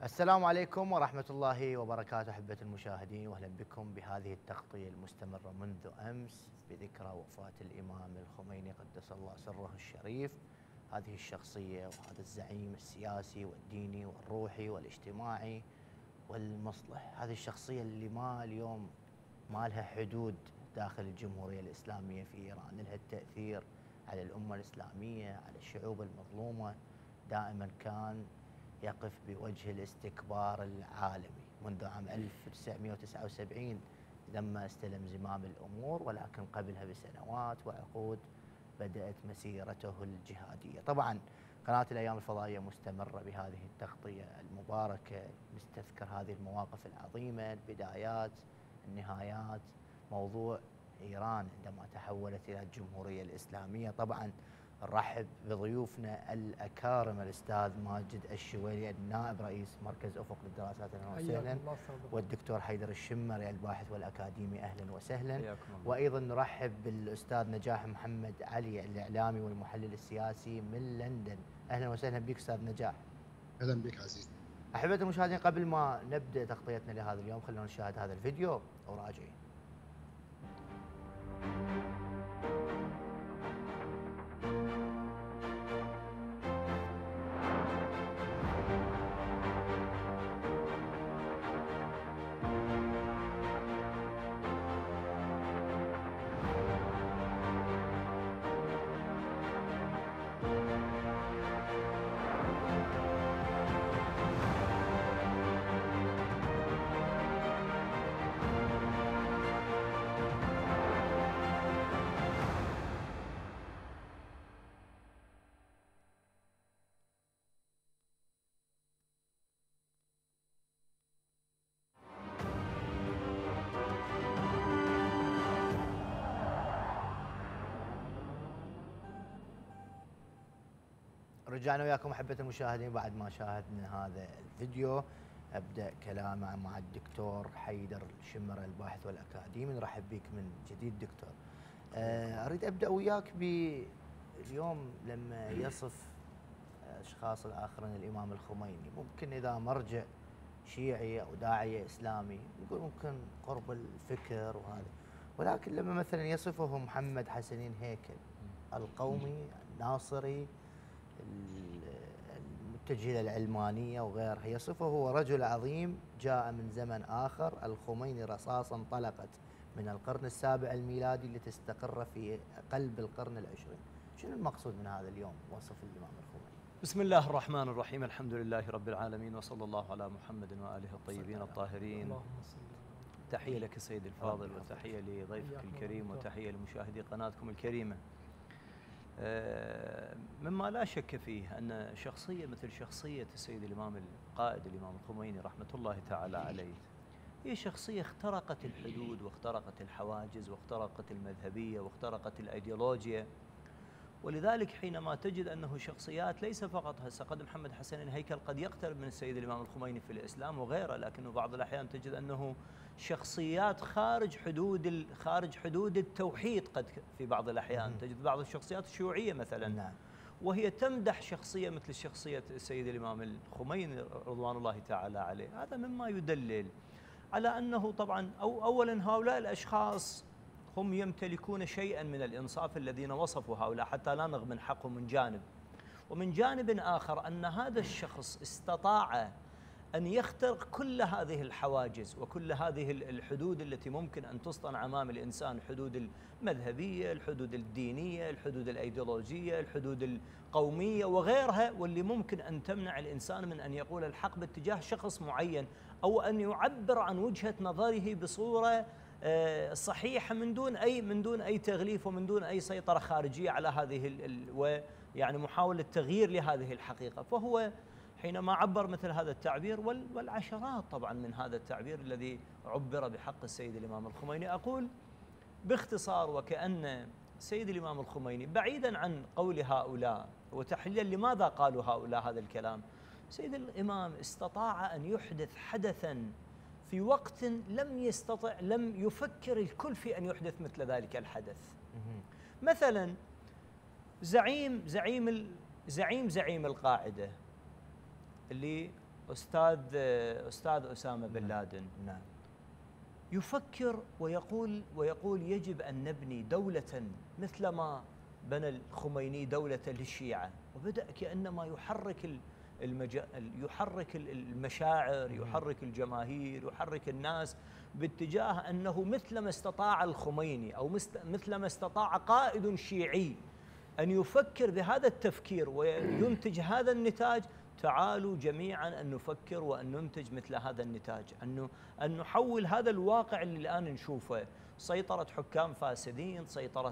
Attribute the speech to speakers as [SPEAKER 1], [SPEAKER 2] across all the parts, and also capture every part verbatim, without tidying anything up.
[SPEAKER 1] السلام عليكم ورحمة الله وبركاته أحبة المشاهدين، وأهلا بكم بهذه التغطية المستمرة منذ أمس بذكرى وفاة الإمام الخميني قدس الله سره الشريف. هذه الشخصية وهذا الزعيم السياسي والديني والروحي والاجتماعي والمصلح، هذه الشخصية اللي ما اليوم ما لها حدود داخل الجمهورية الإسلامية في إيران، لها التأثير على الأمة الإسلامية، على الشعوب المظلومة. دائما كان يقف بوجه الاستكبار العالمي منذ عام ألف وتسعمئة وتسعة وسبعين لما استلم زمام الأمور، ولكن قبلها بسنوات وعقود بدأت مسيرته الجهادية. طبعا قناة الأيام الفضائية مستمرة بهذه التغطية المباركة، نستذكر هذه المواقف العظيمة، البدايات، النهايات، موضوع إيران عندما تحولت إلى الجمهورية الإسلامية. طبعا نرحب بضيوفنا الأكارم، الأستاذ ماجد الشويلي النائب رئيس مركز أفق للدراسات، أهلا وسهلا، والدكتور حيدر الشمري الباحث والأكاديمي، أهلا وسهلا. وأيضا نرحب بالأستاذ نجاح محمد علي الإعلامي والمحلل السياسي من لندن، أهلا وسهلا بك أستاذ نجاح.
[SPEAKER 2] أهلا بك عزيزي.
[SPEAKER 1] أحبة المشاهدين، قبل ما نبدأ تغطيتنا لهذا اليوم خلونا نشاهد هذا الفيديو وراجعين. رجعنا وياكم أحبة المشاهدين بعد ما شاهدنا هذا الفيديو. أبدأ كلامي مع الدكتور حيدر الشمري الباحث والأكاديمي. نرحب بك من جديد دكتور. أريد أبدأ وياك باليوم لما يصف أشخاص الآخرين الإمام الخميني، ممكن إذا مرجع شيعي أو داعية إسلامي نقول ممكن قرب الفكر وهذا، ولكن لما مثلا يصفه محمد حسنين هيكل القومي الناصري المتجه الى العلمانيه وغيرها، يصفه هو رجل عظيم جاء من زمن اخر، الخميني رصاصه انطلقت من القرن السابع الميلادي لتستقر في قلب القرن العشرين. شنو المقصود من هذا اليوم وصف الامام الخميني؟
[SPEAKER 3] بسم الله الرحمن الرحيم، الحمد لله رب العالمين، وصلى الله على محمد واله الطيبين الطاهرين. تحيه لك سيدي الفاضل، وتحيه لضيفك الكريم، وتحيه لمشاهدي قناتكم الكريمه. مما لا شك فيه أن شخصية مثل شخصية السيد الإمام القائد الإمام الخميني رحمة الله تعالى عليه هي شخصية اخترقت الحدود واخترقت الحواجز واخترقت المذهبية واخترقت الأيديولوجيا. ولذلك حينما تجد أنه شخصيات ليس فقط هسه قد محمد حسنين هيكل قد يقترب من السيد الإمام الخميني في الإسلام وغيره، لكنه بعض الأحيان تجد أنه شخصيات خارج حدود خارج حدود التوحيد، قد في بعض الأحيان تجد بعض الشخصيات الشيوعية مثلا نعم. وهي تمدح شخصية مثل شخصية السيد الإمام الخميني رضوان الله تعالى عليه. هذا مما يدلل على أنه طبعا أو أولا هؤلاء الأشخاص هم يمتلكون شيئا من الإنصاف الذين وصفوا هؤلاء، حتى لا نغمن حقهم من جانب، ومن جانب آخر أن هذا الشخص استطاع أن يخترق كل هذه الحواجز وكل هذه الحدود التي ممكن أن تصطنع أمام الإنسان، الحدود المذهبية، الحدود الدينية، الحدود الأيديولوجية، الحدود القومية وغيرها، واللي ممكن أن تمنع الإنسان من أن يقول الحق باتجاه شخص معين أو أن يعبر عن وجهة نظره بصورة صحيحة من دون أي من دون أي تغليف ومن دون أي سيطرة خارجية على هذه ال ويعني محاولة تغيير لهذه الحقيقة. فهو حينما عبر مثل هذا التعبير والعشرات طبعا من هذا التعبير الذي عبر بحق السيد الإمام الخميني، أقول باختصار وكأن السيد الإمام الخميني بعيدا عن قول هؤلاء وتحليلا لماذا قالوا هؤلاء هذا الكلام، سيد الإمام استطاع أن يحدث حدثا في وقت لم يستطع لم يفكر الكل في أن يحدث مثل ذلك الحدث. مثلا زعيم زعيم زعيم زعيم القاعدة اللي أستاذ أستاذ أسامة بن لادن
[SPEAKER 1] نعم
[SPEAKER 3] يفكر ويقول ويقول يجب أن نبني دولة مثلما بنى الخميني دولة للشيعة، وبدأ كأنما يحرك المجا... يحرك المشاعر، يحرك الجماهير، يحرك الناس باتجاه أنه مثلما استطاع الخميني أو مثلما استطاع قائد شيعي أن يفكر بهذا التفكير وينتج هذا النتاج، تعالوا جميعا أن نفكر وأن ننتج مثل هذا النتاج، أن أن نحول هذا الواقع اللي الآن نشوفه، سيطرة حكام فاسدين، سيطرة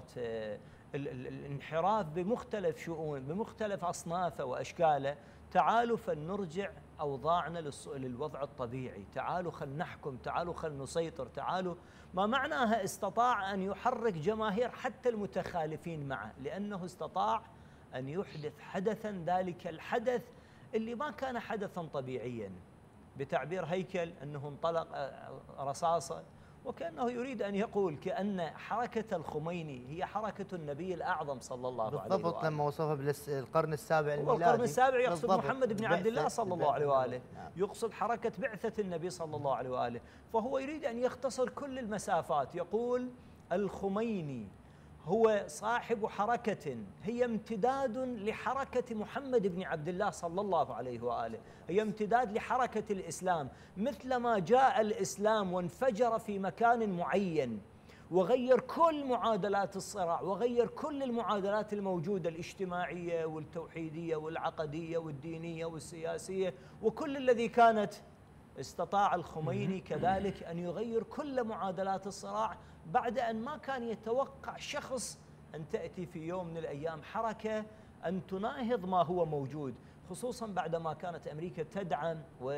[SPEAKER 3] الانحراف بمختلف شؤون بمختلف أصنافه وأشكاله، تعالوا فلنرجع أوضاعنا للوضع الطبيعي، تعالوا خل نحكم، تعالوا خل نسيطر، تعالوا. ما معناها استطاع أن يحرك جماهير حتى المتخالفين معه، لأنه استطاع أن يحدث حدثا، ذلك الحدث اللي ما كان حدثا طبيعيا، بتعبير هيكل أنه انطلق رصاصة، وكأنه يريد أن يقول كأن حركة الخميني هي حركة النبي الأعظم صلى الله عليه وآله.
[SPEAKER 1] بالضبط، لما وصفها بالقرن السابع الميلادي،
[SPEAKER 3] القرن السابع يقصد محمد بن عبد الله صلى الله عليه وآله،
[SPEAKER 1] نعم.
[SPEAKER 3] يقصد حركة بعثة النبي صلى الله عليه وآله، فهو يريد أن يختصر كل المسافات، يقول الخميني هو صاحب حركة هي امتداد لحركة محمد بن عبد الله صلى الله عليه وآله، هي امتداد لحركة الإسلام، مثلما جاء الإسلام وانفجر في مكان معين وغير كل معادلات الصراع وغير كل المعادلات الموجودة الاجتماعية والتوحيدية والعقدية والدينية والسياسية وكل الذي كانت، استطاع الخميني كذلك أن يغير كل معادلات الصراع بعد أن ما كان يتوقع شخص أن تأتي في يوم من الأيام حركة أن تناهض ما هو موجود، خصوصا بعدما كانت أمريكا تدعم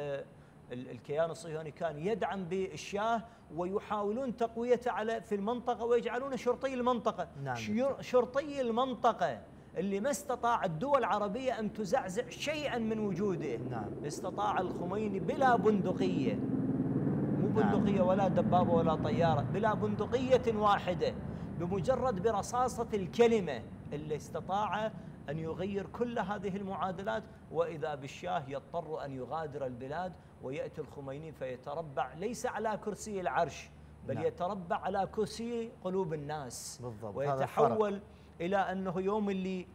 [SPEAKER 3] والكيان الصهيوني كان يدعم بالشاه ويحاولون تقويته على في المنطقة ويجعلونه شرطي المنطقة.
[SPEAKER 1] نعم.
[SPEAKER 3] شرطي المنطقة اللي ما استطاع الدول العربية أن تزعزع شيئا من وجوده.
[SPEAKER 1] نعم.
[SPEAKER 3] استطاع الخميني بلا بندقية، مو بندقية
[SPEAKER 1] نعم.
[SPEAKER 3] ولا دبابة ولا طيارة، بلا بندقية واحدة، بمجرد برصاصة الكلمة اللي استطاع أن يغير كل هذه المعادلات، وإذا بالشاه يضطر أن يغادر البلاد ويأتي الخميني فيتربع ليس على كرسي العرش بل
[SPEAKER 1] نعم.
[SPEAKER 3] يتربع على كرسي قلوب الناس.
[SPEAKER 1] بالضبط.
[SPEAKER 3] ويتحول إلى أنه يوم اللي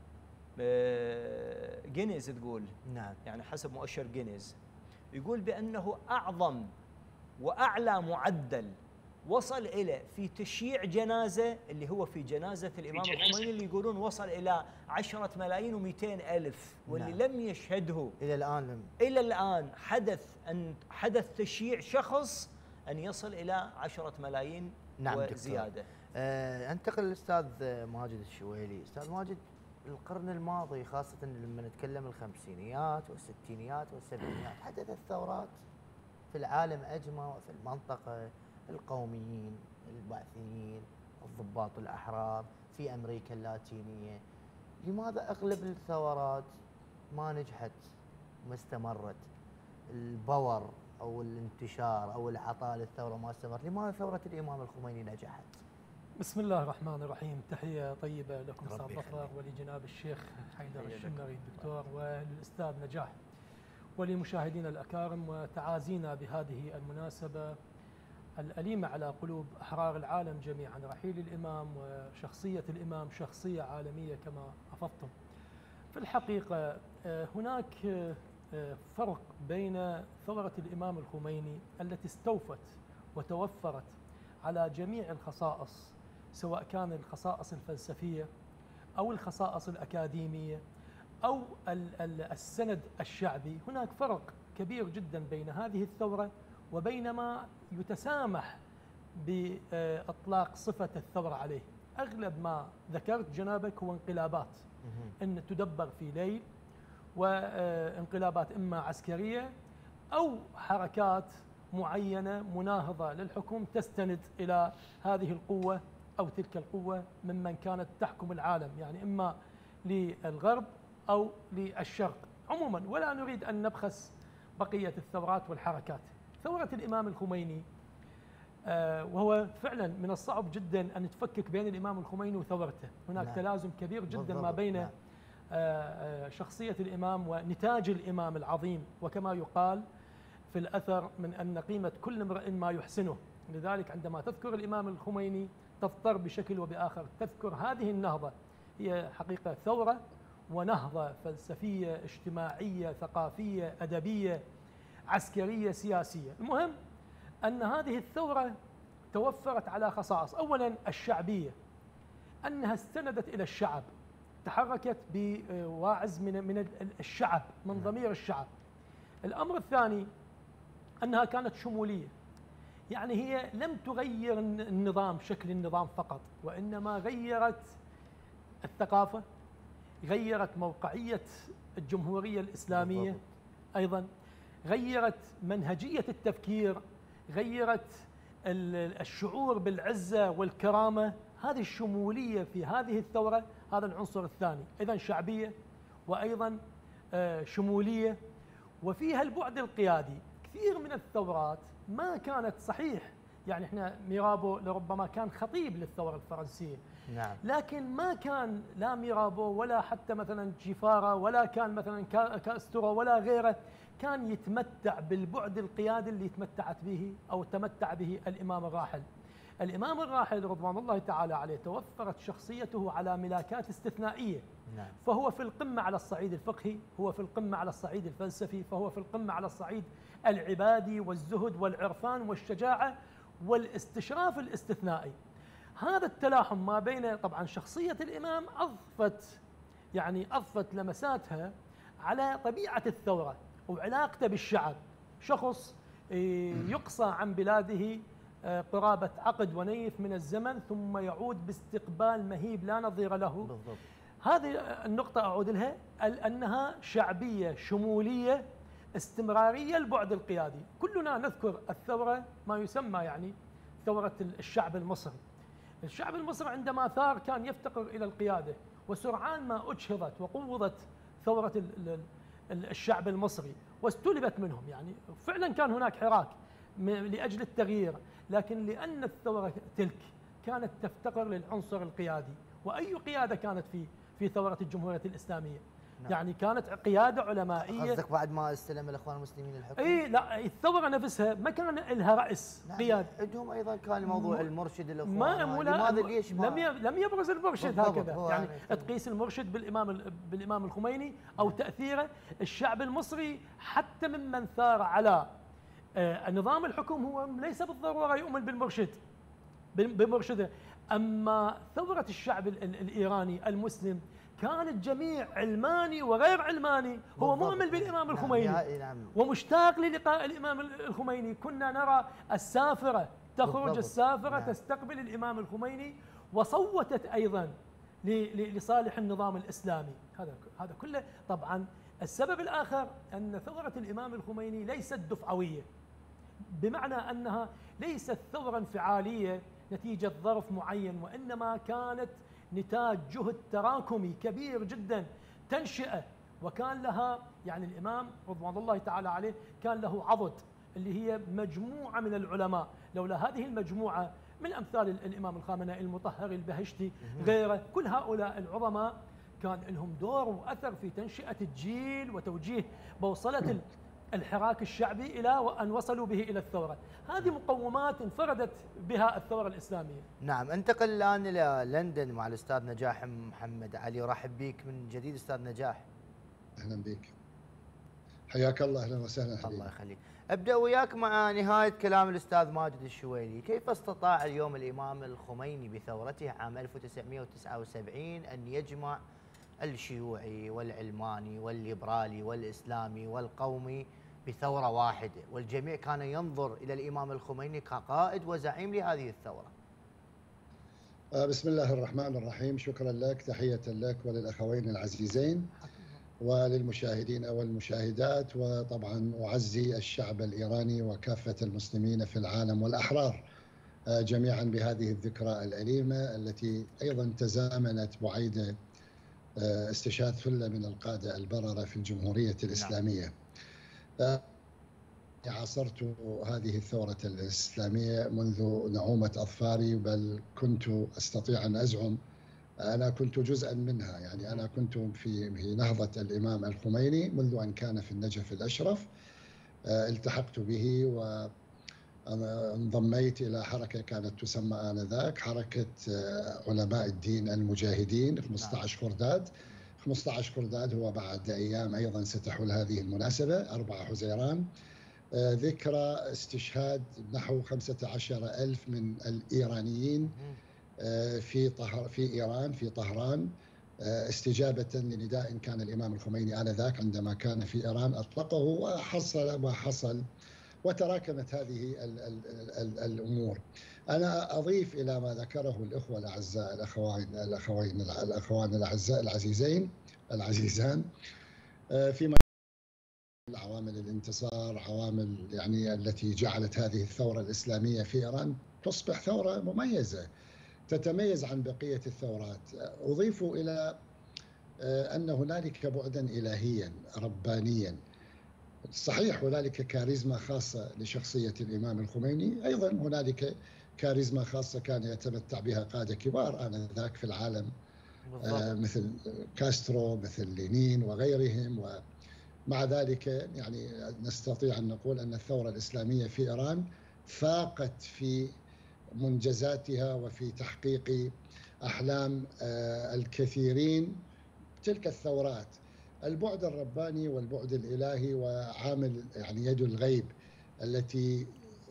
[SPEAKER 3] جينيز تقول،
[SPEAKER 1] نعم،
[SPEAKER 3] يعني حسب مؤشر جينيز يقول بأنه أعظم وأعلى معدل وصل إلى في تشييع جنازة اللي هو في جنازة الإمام الخميني اللي يقولون وصل إلى عشرة ملايين ومئتين ألف، واللي
[SPEAKER 1] نعم.
[SPEAKER 3] لم يشهده
[SPEAKER 1] إلى الآن لم.
[SPEAKER 3] إلى الآن حدث أن حدث تشييع شخص أن يصل إلى عشرة ملايين.
[SPEAKER 1] نعم
[SPEAKER 3] وزيادة.
[SPEAKER 1] أه انتقل للأستاذ ماجد الشويلي. أستاذ ماجد، القرن الماضي خاصة لما نتكلم الخمسينيات والستينيات والسبعينيات حدثت ثورات في العالم أجمع وفي المنطقة، القوميين، البعثيين، الضباط الأحرار في أمريكا اللاتينية. لماذا أغلب الثورات ما نجحت وما استمرت؟ البور أو الانتشار أو العطاء للثورة ما استمر، لماذا ثورة الإمام الخميني نجحت؟
[SPEAKER 2] بسم الله الرحمن الرحيم، تحية طيبة لكم أستاذ ظفر ولجناب الشيخ حيدر الشمري الدكتور وللأستاذ نجاح ولمشاهدينا الأكارم، وتعازينا بهذه المناسبة الأليمة على قلوب أحرار العالم جميعا. رحيل الإمام وشخصية الإمام شخصية عالمية كما أفضتم. في الحقيقة هناك فرق بين ثورة الإمام الخميني التي استوفت وتوفرت على جميع الخصائص، سواء كان الخصائص الفلسفية أو الخصائص الأكاديمية أو السند الشعبي. هناك فرق كبير جدا بين هذه الثورة وبين ما يتسامح بإطلاق صفة الثورة عليه. أغلب ما ذكرت جنابك هو انقلابات أن تدبر في ليل، وانقلابات إما عسكرية أو حركات معينة مناهضة للحكم تستند إلى هذه القوة أو تلك القوة ممن كانت تحكم العالم، يعني إما للغرب أو للشرق عموما، ولا نريد أن نبخس بقية الثورات والحركات. ثورة الإمام الخميني آه وهو فعلا من الصعب جدا أن تفكك بين الإمام الخميني وثورته، هناك
[SPEAKER 1] نعم.
[SPEAKER 3] تلازم
[SPEAKER 2] كبير جدا
[SPEAKER 1] بالضبط.
[SPEAKER 2] ما بين
[SPEAKER 1] نعم.
[SPEAKER 2] شخصية الإمام ونتاج الإمام العظيم، وكما يقال في الأثر من أن قيمة كل امرئ ما يحسنه. لذلك عندما تذكر الإمام الخميني تضطر بشكل وبآخر تذكر هذه النهضة، هي حقيقة ثورة ونهضة فلسفية اجتماعية ثقافية أدبية عسكرية سياسية. المهم أن هذه الثورة توفرت على خصائص، أولا الشعبية، أنها استندت إلى الشعب، تحركت بواعز من من الشعب، من ضمير الشعب. الأمر الثاني أنها كانت شمولية، يعني هي لم تغير النظام شكل النظام فقط، وإنما غيرت الثقافة، غيرت موقعية الجمهورية الإسلامية، أيضا غيرت منهجية التفكير، غيرت الشعور بالعزة والكرامة. هذه الشمولية في هذه الثورة هذا العنصر الثاني، إذن شعبية وأيضا شمولية، وفيها البعد القيادي. كثير من الثورات ما كانت صحيح، يعني احنا ميرابو لربما كان خطيب للثورة الفرنسية،
[SPEAKER 1] نعم،
[SPEAKER 2] لكن ما كان لا ميرابو ولا حتى مثلا جيفارا ولا كان مثلا كاستورو ولا غيره كان يتمتع بالبعد القيادي اللي تمتعت به أو تمتع به الإمام الراحل. الإمام الراحل رضوان الله تعالى عليه توفرت شخصيته على ملاكات استثنائية،
[SPEAKER 1] نعم.
[SPEAKER 2] فهو في القمة على الصعيد الفقهي، هو في القمة على الصعيد الفلسفي، فهو في القمة على الصعيد العبادي والزهد والعرفان والشجاعة والاستشراف الاستثنائي. هذا التلاحم ما بين طبعا شخصية الإمام أضفت يعني أضفت لمساتها على طبيعة الثورة وعلاقته بالشعب، شخص يقصى عن بلاده قرابة عقد ونيف من الزمن ثم يعود باستقبال مهيب لا نظير له.
[SPEAKER 1] بالضبط.
[SPEAKER 2] هذه النقطة أعود لها، أنها شعبية شمولية استمرارية البعد القيادي. كلنا نذكر الثورة ما يسمى يعني ثورة الشعب المصري. الشعب المصري عندما ثار كان يفتقر إلى القيادة، وسرعان ما أجهضت وقوضت ثورة الشعب المصري واستلبت منهم، يعني فعلا كان هناك حراك لأجل التغيير، لكن لأن الثورة تلك كانت تفتقر للعنصر القيادي. وأي قيادة كانت في في ثورة الجمهورية الإسلامية؟ نعم. يعني كانت قيادة علمائية.
[SPEAKER 1] قصدك بعد ما استلم الإخوان المسلمين الحكم؟
[SPEAKER 2] اي لا، الثورة نفسها ما كان لها رأس
[SPEAKER 1] نعم.
[SPEAKER 2] قيادة.
[SPEAKER 1] عندهم أيضا كان موضوع المرشد الإخوان،
[SPEAKER 2] ما
[SPEAKER 1] لماذا ليش ما
[SPEAKER 2] لم لم يبرز المرشد هكذا، يعني,
[SPEAKER 1] يعني
[SPEAKER 2] تقيس المرشد بالإمام بالإمام الخميني أو نعم. تأثيره. الشعب المصري حتى ممن ثار على نظام الحكم هو ليس بالضرورة يؤمن بالمرشد بمرشده. أما ثورة الشعب الإيراني المسلم كان الجميع علماني وغير علماني، هو مؤمن بالإمام الخميني ومشتاق للقاء الإمام الخميني. كنا نرى السافرة تخرج السافرة تستقبل الإمام الخميني، وصوتت أيضا لصالح النظام الإسلامي. هذا هذا كله. طبعا السبب الآخر أن ثورة الإمام الخميني ليست دفعوية، بمعنى أنها ليست ثورة انفعالية نتيجة ظرف معين، وإنما كانت نتاج جهد تراكمي كبير جدا، تنشئة. وكان لها يعني الإمام رضوان الله تعالى عليه كان له عضد اللي هي مجموعة من العلماء. لولا هذه المجموعة من أمثال الإمام الخامنئي المطهر البهشتي غيره، كل هؤلاء العظماء كان لهم دور وأثر في تنشئة الجيل وتوجيه بوصلة الحراك الشعبي إلى أن وصلوا به إلى الثورة. هذه مقومات انفردت بها الثورة الإسلامية.
[SPEAKER 1] نعم. انتقل الآن إلى لندن مع الأستاذ نجاح محمد علي. رحب بك من جديد أستاذ نجاح.
[SPEAKER 4] أهلا بك، حياك الله. أهلا وسهلا حبيبي.
[SPEAKER 1] الله يخليك. أبدأ وياك مع نهاية كلام الأستاذ ماجد الشويلي. كيف استطاع اليوم الإمام الخميني بثورته عام ألف وتسعمئة وتسعة وسبعين أن يجمع الشيوعي والعلماني والليبرالي والإسلامي والقومي بثورة واحدة، والجميع كان ينظر إلى الإمام الخميني كقائد وزعيم لهذه الثورة؟
[SPEAKER 4] بسم الله الرحمن الرحيم. شكرا لك، تحية لك وللأخوين العزيزين وللمشاهدين والمشاهدات، وطبعا أعزي الشعب الإيراني وكافة المسلمين في العالم والأحرار جميعا بهذه الذكرى الأليمة التي أيضا تزامنت بعيد استشهاد ثلة من القادة البررة في الجمهورية الإسلامية. عاصرت هذه الثورة الإسلامية منذ نعومة أظفاري، بل كنت أستطيع أن أزعم أنا كنت جزءا منها، يعني أنا كنت في في نهضة الإمام الخميني منذ أن كان في النجف الأشرف. التحقت به وانضميت إلى حركة كانت تسمى آنذاك حركة علماء الدين المجاهدين خمسة عشر خرداد. خمسة عشر خرداد هو بعد أيام أيضا ستحول هذه المناسبة أربعة حزيران، ذكرى استشهاد نحو خمسة عشر ألف من الإيرانيين في طهر في إيران في طهران، استجابة لنداء كان الإمام الخميني آنذاك عندما كان في إيران أطلقه، وحصل ما حصل وتراكمت هذه ال ال ال الأمور. أنا أضيف إلى ما ذكره الإخوة الأعزاء الأخوين الأخوين الأخوان الأعزاء العزيزين العزيزان فيما عوامل الانتصار، عوامل يعني التي جعلت هذه الثورة الإسلامية في إيران تصبح ثورة مميزة تتميز عن بقية الثورات. أضيف إلى أن هنالك بعدا إلهيا ربانيا. صحيح هنالك كاريزما خاصة لشخصية الإمام الخميني، أيضا هنالك كاريزما خاصة كان يتمتع بها قادة كبار آنذاك في العالم بالضبط. مثل كاسترو مثل لينين وغيرهم، ومع ذلك يعني نستطيع أن نقول أن الثورة الإسلامية في إيران فاقت في منجزاتها وفي تحقيق أحلام الكثيرين تلك الثورات. البعد الرباني والبعد الإلهي وعامل يعني يد الغيب التي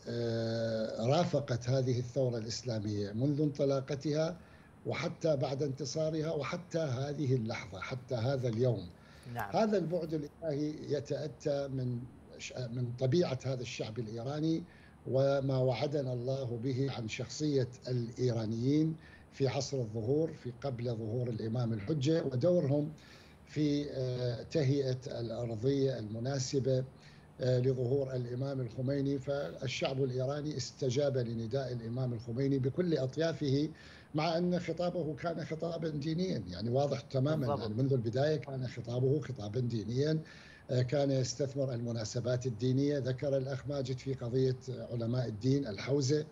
[SPEAKER 4] رافقت هذه الثورة الإسلامية منذ انطلاقتها وحتى بعد انتصارها وحتى هذه اللحظة حتى هذا اليوم. نعم. هذا البعد الإلهي يتأتى من من طبيعة هذا الشعب الإيراني وما وعدنا الله به عن شخصية الإيرانيين في عصر الظهور في قبل ظهور الإمام الحجة، ودورهم في تهيئة الأرضية المناسبة لظهور الإمام الخميني. فالشعب الإيراني استجاب لنداء الإمام الخميني بكل أطيافه، مع أن خطابه كان خطابا دينيا، يعني واضح تماما يعني منذ البداية كان خطابه خطابا دينيا، كان يستثمر المناسبات الدينية. ذكر الأخ ماجد في قضية علماء الدين الحوزة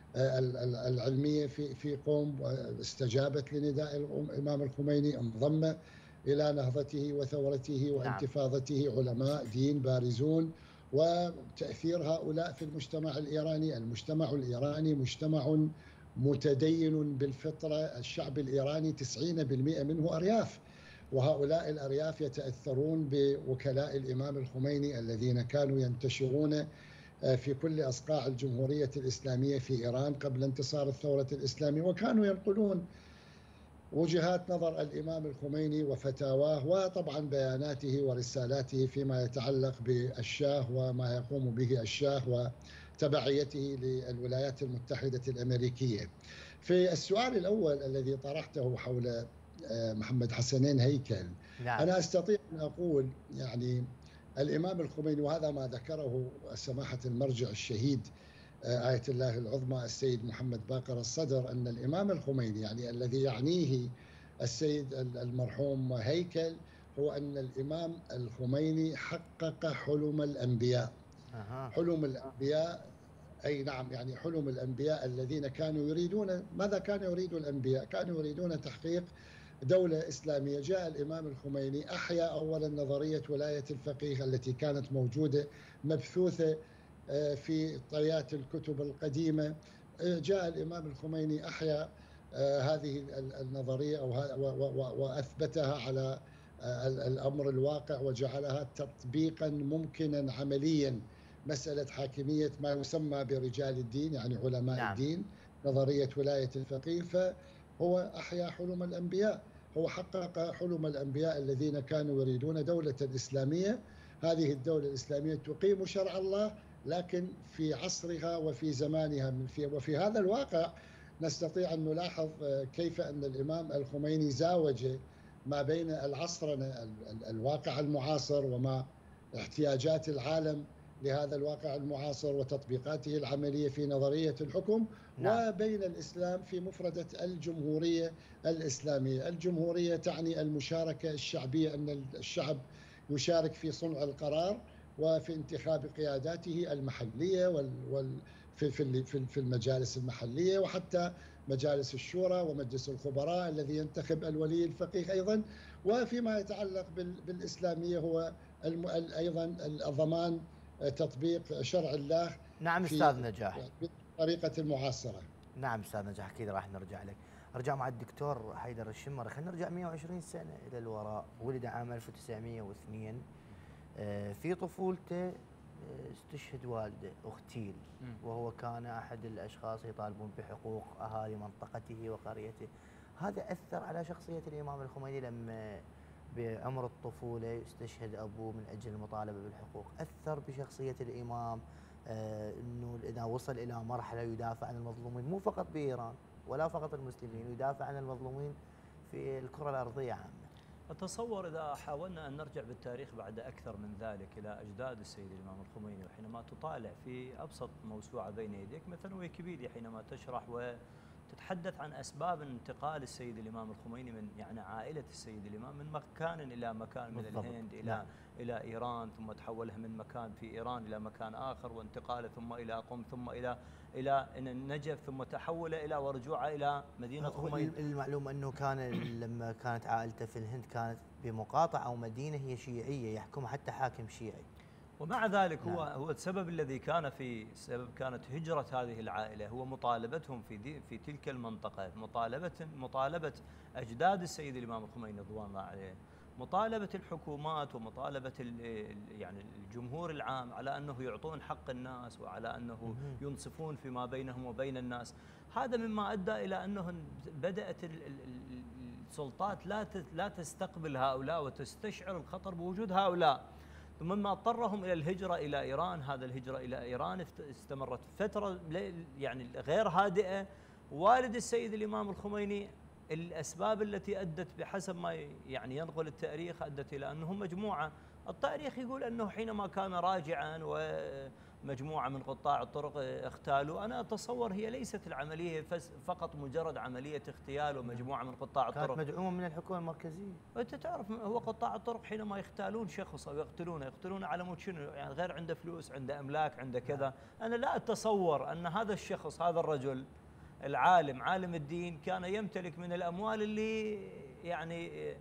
[SPEAKER 4] العلمية في في قوم، استجابت لنداء الإمام الخميني، انضم إلى نهضته وثورته وانتفاضته علماء دين بارزون، وتأثير هؤلاء في المجتمع الإيراني. المجتمع الإيراني مجتمع متدين بالفطرة، الشعب الإيراني تسعين بالمئة منه أرياف، وهؤلاء الأرياف يتأثرون بوكلاء الإمام الخميني الذين كانوا ينتشرون في كل أصقاع الجمهورية الإسلامية في إيران قبل انتصار الثورة الإسلامية، وكانوا ينقلون وجهات نظر الإمام الخميني وفتاواه وطبعا بياناته ورسالاته فيما يتعلق بالشاه وما يقوم به الشاه وتبعيته للولايات المتحدة الأمريكية. في السؤال الأول الذي طرحته حول محمد حسنين هيكل، نعم. أنا أستطيع أن أقول يعني الإمام الخميني، وهذا ما ذكره سماحة المرجع الشهيد آية الله العظمى السيد محمد باقر الصدر، أن الإمام الخميني يعني الذي يعنيه السيد المرحوم هيكل هو أن الإمام الخميني حقق حلم الأنبياء. حلم الأنبياء، أي نعم، يعني حلم الأنبياء الذين كانوا يريدون، ماذا كانوا يريد الأنبياء؟ كانوا يريدون تحقيق دولة إسلامية. جاء الإمام الخميني أحيا أولا نظرية ولاية الفقيه التي كانت موجودة مبثوثة في طيات الكتب القديمة. جاء الإمام الخميني أحيا هذه النظرية وأثبتها على الأمر الواقع وجعلها تطبيقا ممكنا عمليا. مسألة حاكمية ما يسمى برجال الدين، يعني علماء نعم. الدين، نظرية ولاية الفقيه، فهو أحيا حلم الأنبياء، هو حقق حلم الأنبياء الذين كانوا يريدون دولة إسلامية. هذه الدولة الإسلامية تقيم شرع الله لكن في عصرها وفي زمانها. وفي هذا الواقع نستطيع أن نلاحظ كيف أن الإمام الخميني زاوج ما بين العصر الواقع المعاصر وما احتياجات العالم لهذا الواقع المعاصر وتطبيقاته العملية في نظرية الحكم، نعم. وبين الإسلام في مفردة الجمهورية الإسلامية. الجمهورية تعني المشاركة الشعبية، أن الشعب يشارك في صنع القرار وفي انتخاب قياداته المحلية وال في في في المجالس المحلية وحتى مجالس الشورى ومجلس الخبراء الذي ينتخب الولي الفقيه أيضا. وفيما يتعلق بالإسلامية هو أيضا ضمان تطبيق شرع الله.
[SPEAKER 1] نعم أستاذ نجاح،
[SPEAKER 4] بطريقة المعاصرة.
[SPEAKER 1] نعم أستاذ نجاح، أكيد راح نرجع لك. أرجع مع الدكتور حيدر الشمري، خلينا نرجع مئة وعشرين سنة إلى الوراء. ولد عام ألف وتسعمئة واثنين، في طفولته استشهد والده، اغتيل، وهو كان أحد الأشخاص يطالبون بحقوق أهالي منطقته وقريته. هذا أثر على شخصية الإمام الخميني لما بعمر الطفولة استشهد أبوه من أجل المطالبة بالحقوق. أثر بشخصية الإمام آه أنه إذا وصل إلى مرحلة يدافع عن المظلومين، مو فقط بإيران ولا فقط المسلمين، يدافع عن المظلومين في الكرة الأرضية عامة.
[SPEAKER 3] أتصور إذا حاولنا أن نرجع بالتاريخ بعد أكثر من ذلك إلى أجداد السيد الإمام الخميني، وحينما تطالع في أبسط موسوعة بين يديك مثلا ويكيبيديا، حينما تشرح وتتحدث عن أسباب انتقال السيد الإمام الخميني من يعني عائلة السيد الإمام من مكان إلى مكان، من الهند إلى نعم. إلى إيران، ثم تحوله من مكان في إيران إلى مكان آخر، وانتقاله ثم إلى قم، ثم إلى إلى النجف، ثم تحوله إلى ورجوعه إلى مدينة خميني.
[SPEAKER 1] المعلومة أنه كان لما كانت عائلته في الهند كانت بمقاطعة أو مدينة هي شيعية يحكمها حتى حاكم شيعي،
[SPEAKER 3] ومع ذلك
[SPEAKER 1] نعم.
[SPEAKER 3] هو هو السبب الذي كان في سبب كانت هجرة هذه العائلة هو مطالبتهم في دي في تلك المنطقة، مطالبة مطالبة أجداد السيد الإمام الخميني رضوان الله عليه، مطالبة الحكومات ومطالبة يعني الجمهور العام على أنه يعطون حق الناس وعلى أنه ينصفون فيما بينهم وبين الناس. هذا مما أدى إلى أنه بدأت السلطات لا لا تستقبل هؤلاء وتستشعر الخطر بوجود هؤلاء، ثم مما اضطرهم إلى الهجرة إلى إيران. هذا الهجرة إلى إيران استمرت فترة يعني غير هادئة. والد السيد الإمام الخميني الأسباب التي أدت بحسب ما يعني ينقل التاريخ أدت إلى أنهم مجموعة، التاريخ يقول أنه حينما كان راجعا ومجموعة من قطاع الطرق اغتالوا. أنا أتصور هي ليست العملية فقط مجرد عملية اغتيال ومجموعة من قطاع الطرق،
[SPEAKER 1] كانت مدعومة من الحكومة المركزية.
[SPEAKER 3] وأنت تعرف هو قطاع الطرق حينما يختالون شخص أو يقتلونه يقتلونه على مود شنو؟ يعني غير عنده فلوس، عنده أملاك، عنده كذا. أنا لا أتصور أن هذا الشخص هذا الرجل العالم عالم الدين كان يمتلك من الأموال اللي يعني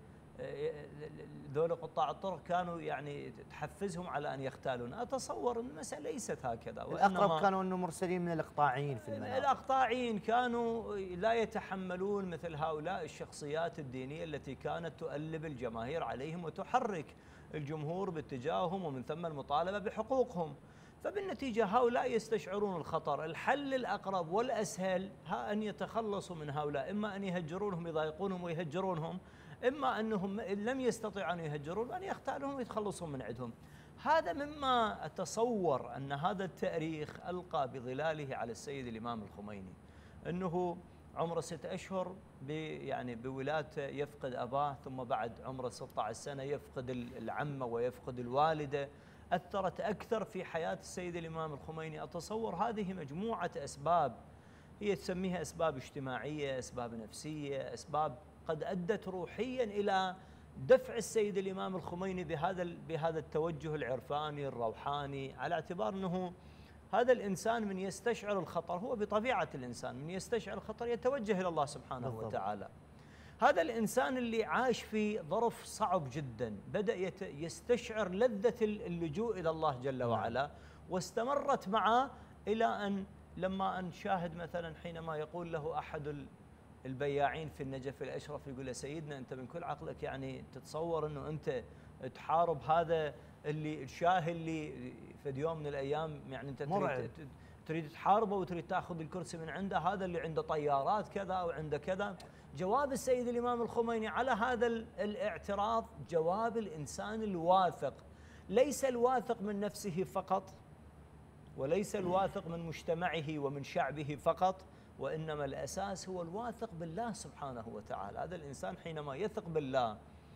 [SPEAKER 3] ذول قطاع الطرق كانوا يعني تحفزهم على أن يختالون. أتصور أن المسألة ليست هكذا،
[SPEAKER 1] الأقرب كانوا أنه مرسلين من الإقطاعيين في المناطق.
[SPEAKER 3] الإقطاعيين كانوا لا يتحملون مثل هؤلاء الشخصيات الدينية التي كانت تؤلب الجماهير عليهم وتحرك الجمهور باتجاههم ومن ثم المطالبة بحقوقهم. فبالنتيجة هؤلاء يستشعرون الخطر. الحل الأقرب والأسهل ها أن يتخلصوا من هؤلاء، إما أن يهجرونهم يضايقونهم ويهجرونهم، إما أنهم إن لم يستطيعوا أن يهجرون أن يختالونهم ويتخلصون من عندهم. هذا مما أتصور أن هذا التاريخ ألقى بظلاله على السيد الإمام الخميني، أنه عمره ست أشهر يعني بولادته يفقد أباه، ثم بعد عمره ستة عشر سنة يفقد العمة ويفقد الوالدة. أثرت أكثر في حياة السيد الإمام الخميني. أتصور هذه مجموعة أسباب هي تسميها أسباب اجتماعية، أسباب نفسية، أسباب قد أدت روحيا إلى دفع السيد الإمام الخميني بهذا بهذا التوجه العرفاني الروحاني، على اعتبار أنه هذا الإنسان من يستشعر الخطر، هو بطبيعة الإنسان من يستشعر الخطر يتوجه إلى الله سبحانه بالضبط. وتعالى. هذا الإنسان اللي عاش في ظرف صعب جدا بدأ يستشعر لذة اللجوء إلى الله جل وعلا، واستمرت معه إلى أن لما أن شاهد مثلا حينما يقول له أحد البياعين في النجف الأشرف، يقول له سيدنا أنت من كل عقلك يعني تتصور أنه أنت تحارب هذا اللي الشاهي اللي في يوم من الأيام يعني أنت تريد, تريد تحاربه وتريد تأخذ الكرسي من عنده، هذا اللي عنده طيارات كذا أو عنده كذا. جواب السيد الإمام الخميني على هذا الاعتراض جواب الإنسان الواثق، ليس الواثق من نفسه فقط، وليس الواثق من مجتمعه ومن شعبه فقط، وإنما الأساس هو الواثق بالله سبحانه وتعالى. هذا الإنسان حينما يثق بالله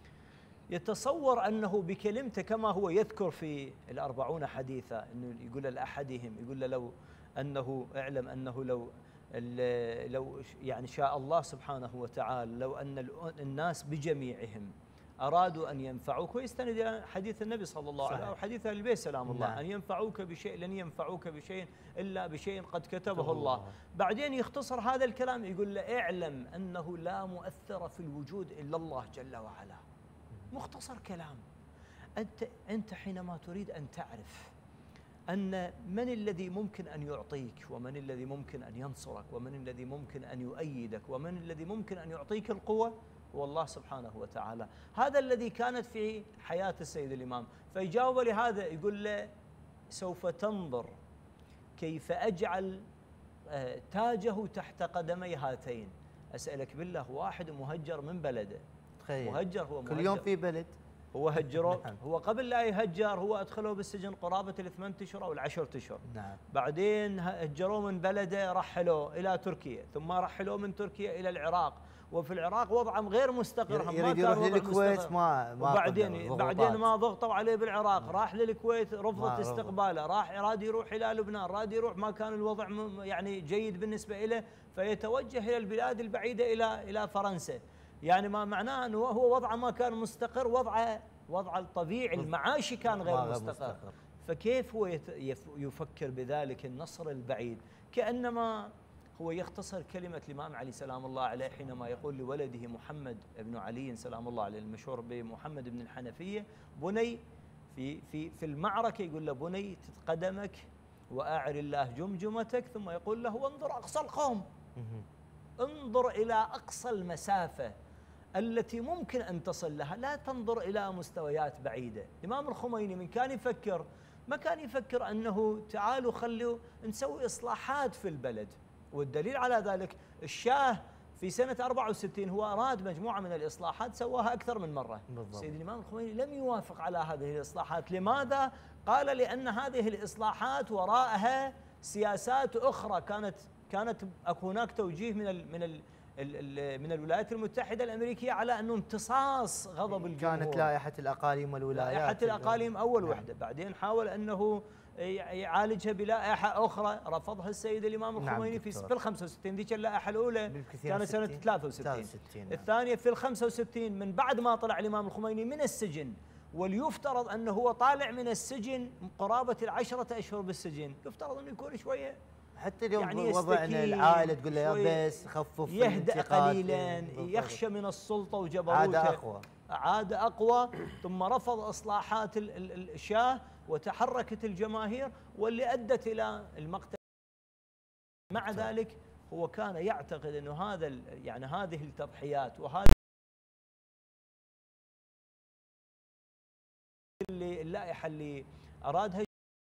[SPEAKER 3] يتصور أنه بكلمته، كما هو يذكر في الأربعون حديثة أنه يقول لأحدهم، يقول له لو أنه اعلم أنه لو لو يعني شاء الله سبحانه وتعالى لو أن الناس بجميعهم أرادوا أن ينفعوك، ويستند إلى حديث النبي صلى الله عليه وسلم أو حديث أهل البيت سلام الله، نعم. أن ينفعوك بشيء لن ينفعوك بشيء إلا بشيء قد كتبه الله. بعدين يختصر هذا الكلام يقول له اعلم أنه لا مؤثر في الوجود إلا الله جل وعلا. مختصر كلام. أنت أنت حينما تريد أن تعرف أن من الذي ممكن أن يعطيك، ومن الذي ممكن أن ينصرك، ومن الذي ممكن أن يؤيدك، ومن الذي ممكن أن يعطيك القوة، هو الله سبحانه وتعالى. هذا الذي كانت في حياة السيد الإمام. فيجاوب لهذا يقول له سوف تنظر كيف أجعل تاجه تحت قدمي هاتين. أسألك بالله، واحد مهجر من بلده،
[SPEAKER 1] تخيل
[SPEAKER 3] مهجر، هو مهجر
[SPEAKER 1] كل يوم في بلد،
[SPEAKER 3] هو هجره. نعم. هو قبل لا يهجر هو أدخله بالسجن قرابة الثمان أشهر أو العشرة أشهر.
[SPEAKER 1] نعم.
[SPEAKER 3] بعدين هجروه من بلده، رحلوه إلى تركيا، ثم رحلوه من تركيا إلى العراق، وفي العراق وضعهم غير مستقر، ما
[SPEAKER 1] يريد يروح للكويت، ما ما
[SPEAKER 3] وبعدين بعدين ما ضغطوا عليه بالعراق. نعم. راح للكويت رفضت استقباله، راح راد يروح إلى لبنان، راد يروح، ما كان الوضع يعني جيد بالنسبة إليه، فيتوجه إلى البلاد البعيدة إلى إلى فرنسا. يعني ما معناه أنه هو وضعه ما كان مستقر، وضعه وضعه الطبيعي المعاشي كان غير مستقر. مستقر. فكيف هو يفكر بذلك النصر البعيد؟ كأنما هو يختصر كلمة الإمام علي سلام الله عليه حينما يقول لولده محمد بن علي سلام الله عليه المشهور بمحمد بن الحنفية، بني في في في المعركة يقول له بني قدمك وأعر الله جمجمتك، ثم يقول له وانظر أقصى القوم، انظر إلى أقصى المسافة التي ممكن أن تصل لها، لا تنظر إلى مستويات بعيدة. الإمام الخميني من كان يفكر، ما كان يفكر أنه تعالوا خلوا نسوي إصلاحات في البلد. والدليل على ذلك الشاه في سنة أربعة وستين هو أراد مجموعة من الإصلاحات سواها أكثر من مرة. بالضبط. سيد الإمام الخميني لم يوافق على هذه الإصلاحات. لماذا؟ قال لأن هذه الإصلاحات وراءها سياسات أخرى، كانت كانت هناك توجيه من ال من ال من الولايات المتحدة الأمريكية على أنه امتصاص غضب الجمهور.
[SPEAKER 1] كانت لائحة الأقاليم والولايات،
[SPEAKER 3] لائحة الأقاليم أول وحدة. بعدين حاول أنه يعالجها بلائحة أخرى رفضها السيد الإمام الخميني في في ال خمسة وستين. ذيك اللائحة الأولى كانت سنة ثلاثة وستين، الثانية في ال خمسة وستين من بعد ما طلع الإمام الخميني من السجن، وليفترض أنه هو طالع من السجن قرابة العشرة أشهر بالسجن، يفترض أنه يكون شوية
[SPEAKER 1] حتى اليوم يعني وضعنا العائلة تقول له يا بس خفف،
[SPEAKER 3] يهدأ قليلا، يخشى من السلطة وجبروته،
[SPEAKER 1] عاد أقوى
[SPEAKER 3] عاد أقوى. ثم رفض إصلاحات الشاه وتحركت الجماهير واللي أدت إلى المقتل. مع ذلك هو كان يعتقد أنه هذا يعني هذه التضحيات وهذه اللي اللائحة اللي أرادها،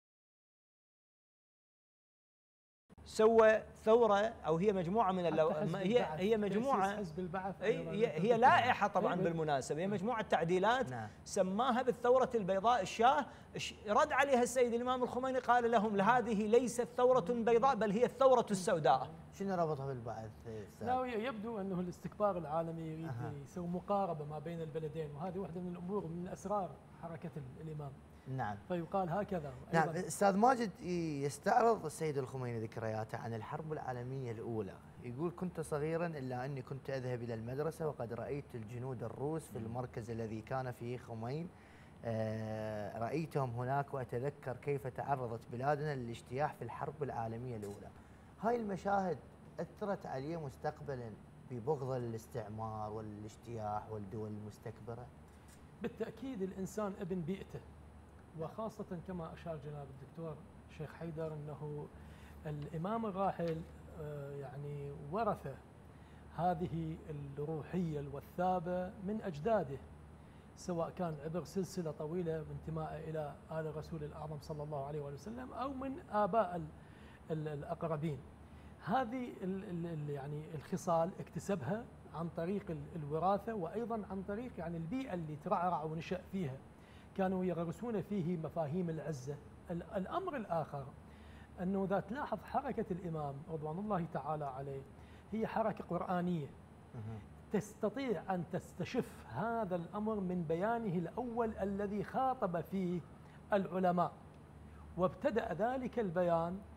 [SPEAKER 3] سوى ثورة أو هي مجموعة من اللو... هي هي مجموعة
[SPEAKER 2] حزب البعث،
[SPEAKER 3] هي, هي لائحة طبعا بالمناسبة، هي مجموعة تعديلات. نعم. سماها بالثورة البيضاء. الشاه رد عليها السيد الإمام الخميني قال لهم هذه ليست ثورة بيضاء بل هي الثورة السوداء.
[SPEAKER 1] شنو ربطها بالبعث؟
[SPEAKER 2] لا يبدو أنه الاستكبار العالمي يريد أه. يسوي مقاربة ما بين البلدين، وهذه واحدة من الأمور من أسرار حركة الإمام.
[SPEAKER 1] نعم.
[SPEAKER 2] فيقال هكذا.
[SPEAKER 1] نعم. استاذ ماجد، يستعرض السيد الخميني ذكرياته عن الحرب العالميه الاولى، يقول كنت صغيرا الا اني كنت اذهب الى المدرسه وقد رايت الجنود الروس في المركز الذي كان فيه خمين، آه رايتهم هناك واتذكر كيف تعرضت بلادنا للاجتياح في الحرب العالميه الاولى. هاي المشاهد اثرت عليه مستقبلا ببغض الاستعمار والاجتياح والدول المستكبره؟
[SPEAKER 2] بالتاكيد الانسان ابن بيئته، وخاصة كما أشار جناب الدكتور الشيخ حيدر أنه الإمام الراحل يعني ورث هذه الروحية الوثابة من أجداده، سواء كان عبر سلسلة طويلة بانتمائه إلى آل الرسول الأعظم صلى الله عليه وسلم أو من آباء الأقربين. هذه يعني الخصال اكتسبها عن طريق الوراثة، وأيضا عن طريق يعني البيئة اللي ترعرع ونشأ فيها، كانوا يغرسون فيه مفاهيم العزة. الأمر الآخر أنه إذا تلاحظ حركة الإمام رضوان الله تعالى عليه هي حركة قرآنية، تستطيع أن تستشف هذا الأمر من بيانه الأول الذي خاطب فيه العلماء، وابتدأ ذلك البيان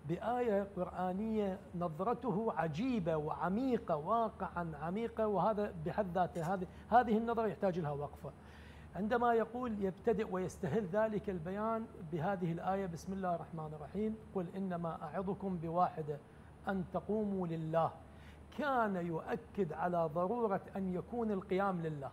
[SPEAKER 2] بآية قرآنية نظرته عجيبة وعميقة، واقعا عميقة، وهذا بحد ذاته هذه هذه النظرة يحتاج لها وقفة. عندما يقول يبتدئ ويستهل ذلك البيان بهذه الآية: بسم الله الرحمن الرحيم، قل إنما أعظكم بواحدة أن تقوموا لله. كان يؤكد على ضرورة أن يكون القيام لله.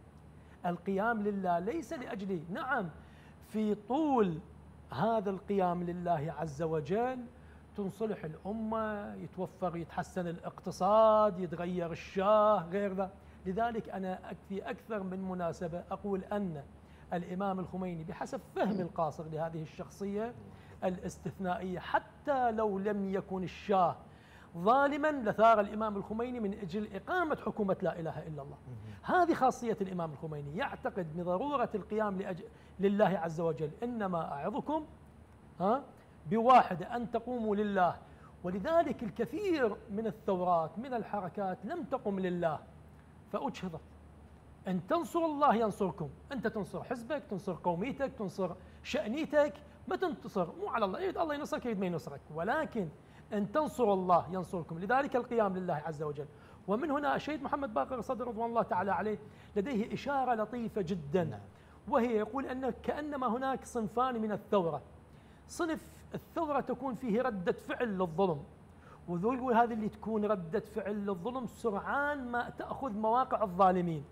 [SPEAKER 2] القيام لله ليس لأجله، نعم في طول هذا القيام لله عز وجل تنصلح الأمة، يتوفر يتحسن الاقتصاد، يتغير الشاه، غير ذا. لذلك أنا في أكثر من مناسبة أقول أن الإمام الخميني بحسب فهم القاصر لهذه الشخصية الاستثنائية، حتى لو لم يكن الشاه ظالما لثار الإمام الخميني من أجل إقامة حكومة لا إله إلا الله. هذه خاصية الإمام الخميني، يعتقد بضرورة القيام لأجل لله عز وجل. إنما أعظكم ها بواحدة أن تقوموا لله. ولذلك الكثير من الثورات من الحركات لم تقم لله فأجهضت. أن تنصر الله ينصركم، أنت تنصر حزبك، تنصر قوميتك، تنصر شأنيتك، ما تنتصر مو على الله، يريد الله ينصرك يريد ما ينصرك، ولكن أن تنصروا الله ينصركم. لذلك القيام لله عز وجل. ومن هنا الشهيد محمد باقر الصدر رضوان الله تعالى عليه لديه إشارة لطيفة جدا، وهي يقول أن كأنما هناك صنفان من الثورة. صنف الثورة تكون فيه ردة فعل للظلم، ويقول هذه اللي تكون ردة فعل للظلم سرعان ما تأخذ مواقع الظالمين.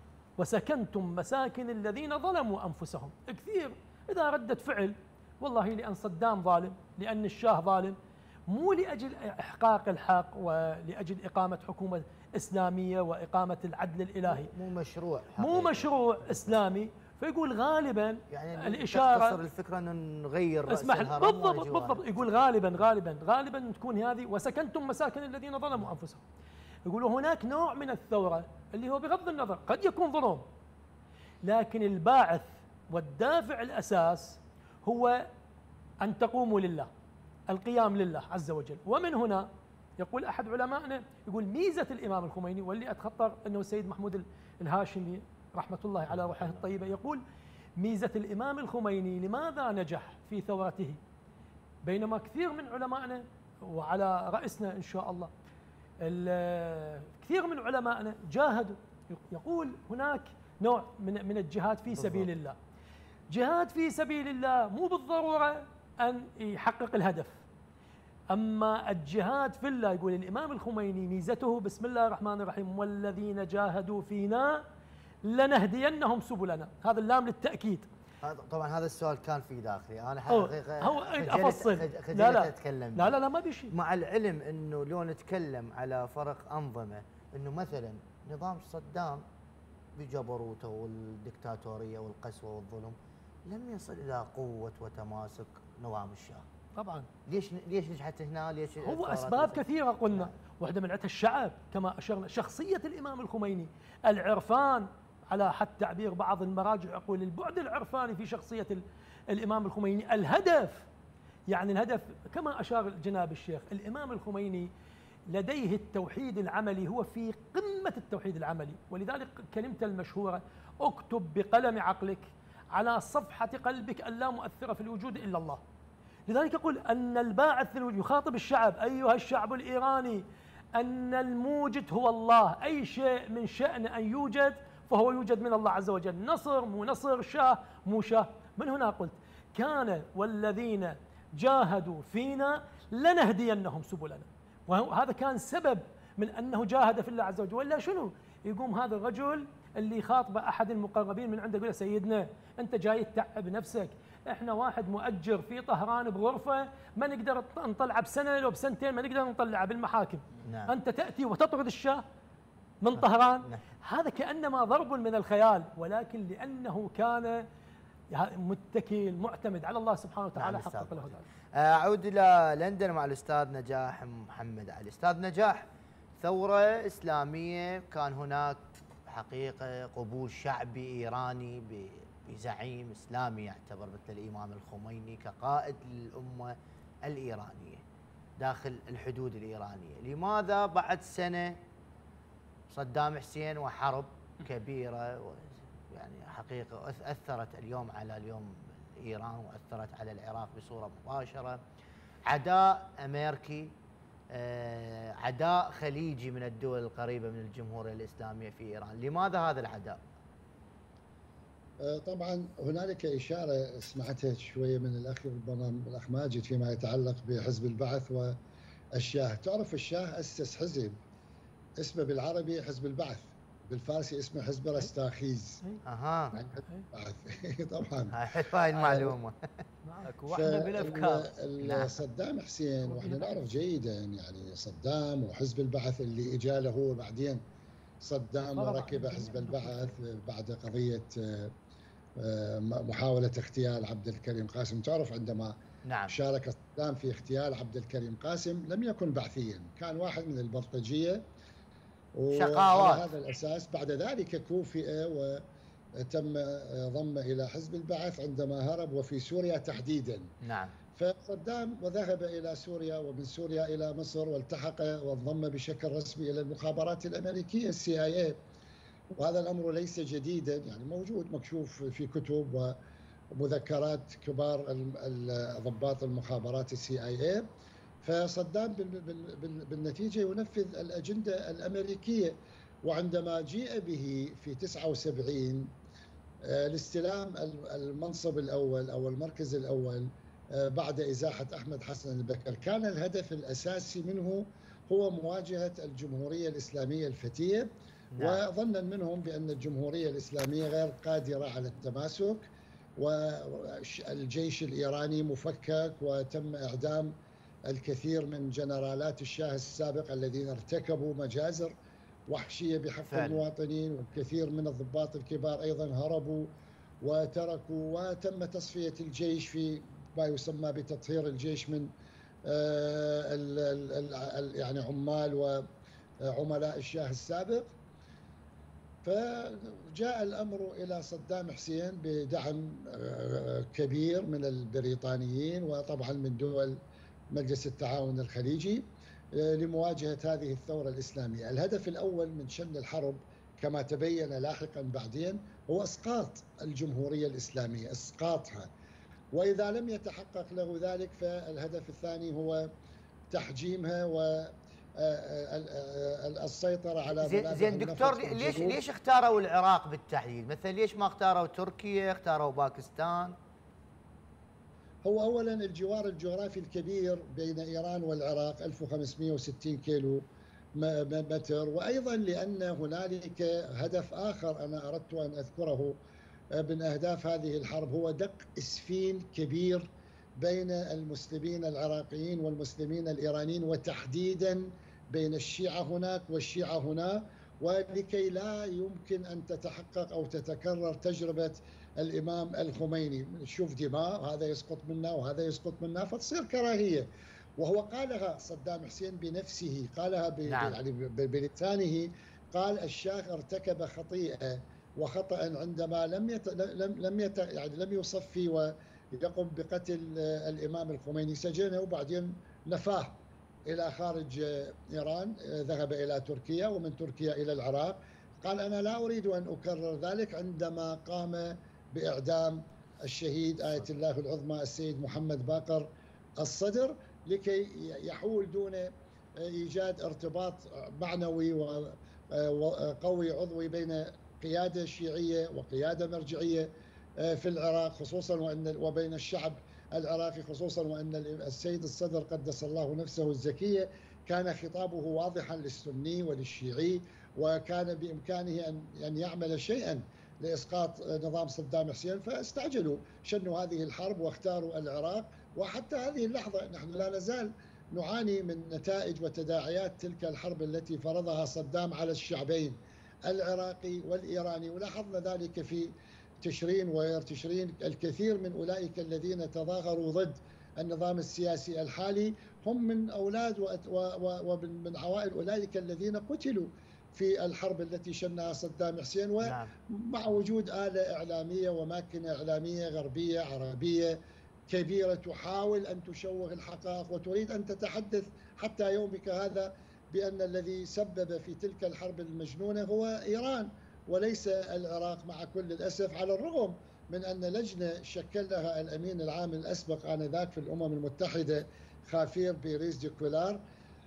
[SPEAKER 2] وسكنتم مساكن الذين ظلموا أنفسهم. كثير إذا ردة فعل والله لأن صدام ظالم، لأن الشاه ظالم، مو لأجل إحقاق الحق ولأجل إقامة حكومة إسلامية وإقامة العدل الإلهي،
[SPEAKER 1] مو مشروع
[SPEAKER 2] مو مشروع إسلامي. فيقول غالبا
[SPEAKER 1] يعني
[SPEAKER 2] الإشارة
[SPEAKER 1] تختصر الفكرة أنه نغير رأس
[SPEAKER 2] اسمح
[SPEAKER 1] الهرم.
[SPEAKER 2] بالضبط بالضبط. يقول غالبا غالبا غالبا تكون هذه وسكنتم مساكن الذين ظلموا أنفسهم. يقولوا هناك نوع من الثورة اللي هو بغض النظر قد يكون ظلم، لكن الباعث والدافع الأساس هو أن تقوموا لله، القيام لله عز وجل. ومن هنا يقول أحد علمائنا، يقول ميزة الإمام الخميني، واللي أتخطر أنه السيد محمود الهاشمي رحمة الله على روحه الطيبة يقول ميزة الإمام الخميني لماذا نجح في ثورته بينما كثير من علمائنا وعلى رأسنا إن شاء الله كثير من علمائنا جاهدوا. يقول هناك نوع من من الجهاد في سبيل الله. جهاد في سبيل الله مو بالضرورة أن يحقق الهدف، أما الجهاد في الله يقول الإمام الخميني ميزته بسم الله الرحمن الرحيم: والذين جاهدوا فينا لنهدينهم سبلنا. هذا اللام للتأكيد.
[SPEAKER 1] طبعا هذا السؤال كان في داخلي انا
[SPEAKER 2] حقيقه هو افصل. لا لا
[SPEAKER 1] اتكلم
[SPEAKER 2] لا لا لا ما بشيء،
[SPEAKER 1] مع العلم انه لو نتكلم على فرق انظمه، انه مثلا نظام صدام بجبروته والدكتاتوريه والقسوه والظلم لم يصل الى قوه وتماسك نظام الشاه.
[SPEAKER 2] طبعا
[SPEAKER 1] ليش ليش نجحت هنا؟ ليش؟
[SPEAKER 2] هو اسباب كثيره قلنا، واحده من عدتها الشعب كما اشرنا، شخصيه الامام الخميني، العرفان على حد تعبير بعض المراجع يقول البعد العرفاني في شخصيه الامام الخميني، الهدف يعني الهدف كما اشار جناب الشيخ، الامام الخميني لديه التوحيد العملي، هو في قمه التوحيد العملي، ولذلك كلمته المشهوره: اكتب بقلم عقلك على صفحه قلبك ان لا مؤثر في الوجود الا الله. لذلك يقول أن الباعث في الوجود، يخاطب الشعب: أيها الشعب الإيراني، أن الموجد هو الله، أي شيء من شأن أن يوجد فهو يوجد من الله عز وجل، نصر مو نصر، شاه مو شاه. من هنا قلت كان والذين جاهدوا فينا لنهدينهم سبلنا، وهذا كان سبب من أنه جاهد في الله عز وجل. ولا شنو؟ يقوم هذا الرجل اللي خاطبه أحد المقربين من عنده يقول: سيدنا أنت جاي تتعب نفسك، احنا واحد مؤجر في طهران بغرفه ما نقدر نطلعه بسنه لو بسنتين ما نقدر نطلعه بالمحاكم. نعم. انت تاتي وتطرد الشاه من طهران. نعم. هذا كانما ضرب من الخيال، ولكن لانه كان متكل معتمد على الله سبحانه وتعالى. نعم. حقق له ذلك.
[SPEAKER 1] اعود الى لندن مع الاستاذ نجاح محمد علي. استاذ نجاح، ثوره اسلاميه كان هناك حقيقه قبول شعبي ايراني ب بزعيم إسلامي يعتبر مثل الإمام الخميني كقائد للأمة الإيرانية داخل الحدود الإيرانية. لماذا بعد سنة صدام حسين وحرب كبيرة يعني حقيقة أثرت اليوم على اليوم إيران وأثرت على العراق بصورة مباشرة، عداء أمريكي، عداء خليجي من الدول القريبة من الجمهورية الإسلامية في إيران. لماذا هذا العداء؟
[SPEAKER 4] طبعا هنالك إشارة سمعتها شوية من الأخ ربما الأخ ماجد فيما يتعلق بحزب البعث والشاه. تعرف الشاه أسس حزب اسمه بالعربي حزب البعث، بالفارسي اسمه حزب رستاخيز.
[SPEAKER 1] اها
[SPEAKER 4] يعني البعث. طبعا
[SPEAKER 1] هاي المعلومة.
[SPEAKER 3] اكو واحدة بالافكار.
[SPEAKER 4] نعم. صدام حسين واحنا نعرف جيدا يعني صدام وحزب البعث اللي اجى له هو بعدين. صدام ركب حزب البعث بعد قضية محاولة اغتيال عبد الكريم قاسم. تعرف عندما
[SPEAKER 1] نعم.
[SPEAKER 4] شارك صدام في اغتيال عبد الكريم قاسم لم يكن بعثيا، كان واحد من البلطجية،
[SPEAKER 1] شقاوات.
[SPEAKER 4] وعلى هذا الأساس بعد ذلك كوفئ وتم ضمه إلى حزب البعث عندما هرب وفي سوريا تحديدا.
[SPEAKER 1] نعم.
[SPEAKER 4] فصدام وذهب إلى سوريا ومن سوريا إلى مصر والتحق وانضم بشكل رسمي إلى المخابرات الأمريكية السي آي إيه. وهذا الأمر ليس جديدا، يعني موجود مكشوف في كتب ومذكرات كبار ضباط المخابرات السي آي إيه. فصدام بالنتيجة ينفذ الأجندة الأمريكية. وعندما جيء به في تسعة وسبعين لاستلام المنصب الأول أو المركز الأول بعد إزاحة أحمد حسن البكر، كان الهدف الأساسي منه هو مواجهة الجمهورية الإسلامية الفتية. نعم. وظنا منهم بأن الجمهورية الإسلامية غير قادرة على التماسك، والجيش الإيراني مفكك، وتم إعدام الكثير من جنرالات الشاه السابق الذين ارتكبوا مجازر وحشية بحق فعلا. المواطنين، والكثير من الضباط الكبار أيضا هربوا وتركوا، وتم تصفية الجيش في ما يسمى بتطهير الجيش من ال ال ال يعني عمال وعملاء الشاه السابق. فجاء الأمر إلى صدام حسين بدعم كبير من البريطانيين وطبعا من دول مجلس التعاون الخليجي لمواجهة هذه الثورة الإسلامية. الهدف الأول من شن الحرب كما تبين لاحقا بعدين هو إسقاط الجمهورية الإسلامية، إسقاطها. وإذا لم يتحقق له ذلك فالهدف الثاني هو تحجيمها و السيطرة على
[SPEAKER 1] زين زين دكتور، ليش ليش اختاروا العراق بالتحديد؟ مثلا ليش ما اختاروا تركيا، اختاروا باكستان؟
[SPEAKER 4] هو أولا الجوار الجغرافي الكبير بين إيران والعراق ألف وخمسمئة وستين كيلو متر، وأيضا لأن هنالك هدف آخر أنا أردت أن أذكره من أهداف هذه الحرب، هو دق إسفين كبير بين المسلمين العراقيين والمسلمين الإيرانيين، وتحديدا بين الشيعة هناك والشيعة هنا، ولكي لا يمكن أن تتحقق أو تتكرر تجربة الإمام الخميني. نشوف دماء، هذا يسقط منا وهذا يسقط منا، فتصير كراهية. وهو قالها صدام حسين بنفسه، قالها ب... نعم. يعني بلسانه، قال الشاه ارتكب خطيئة وخطأ عندما لم يت... لم لم يت... يعني لم يصفي ويقوم بقتل الإمام الخميني. سجنه وبعدين نفاه إلى خارج إيران، ذهب إلى تركيا ومن تركيا إلى العراق. قال أنا لا أريد أن أكرر ذلك عندما قام بإعدام الشهيد آية الله العظمى السيد محمد باقر الصدر، لكي يحول دون إيجاد ارتباط معنوي وقوي عضوي بين قيادة شيعية وقيادة مرجعية في العراق خصوصا، وأن وبين الشعب العراقي خصوصا، وأن السيد الصدر قدس الله نفسه الزكية كان خطابه واضحا للسني وللشيعي، وكان بإمكانه أن يعمل شيئا لإسقاط نظام صدام حسين. فاستعجلوا شنوا هذه الحرب واختاروا العراق. وحتى هذه اللحظة نحن لا نزال نعاني من نتائج وتداعيات تلك الحرب التي فرضها صدام على الشعبين العراقي والإيراني. ولاحظنا ذلك في تشرين وغير تشرين. الكثير من أولئك الذين تظاهروا ضد النظام السياسي الحالي هم من أولاد ومن عوائل أولئك الذين قتلوا في الحرب التي شنها صدام حسين، ومع وجود آلة إعلامية وماكنة إعلامية غربية عربية كبيرة تحاول أن تشوه الحقائق وتريد أن تتحدث حتى يومك هذا بأن الذي سبب في تلك الحرب المجنونة هو إيران وليس العراق، مع كل الأسف، على الرغم من أن لجنة شكلها الأمين العام الأسبق آنذاك في الأمم المتحدة خافير بيريز دي كولار،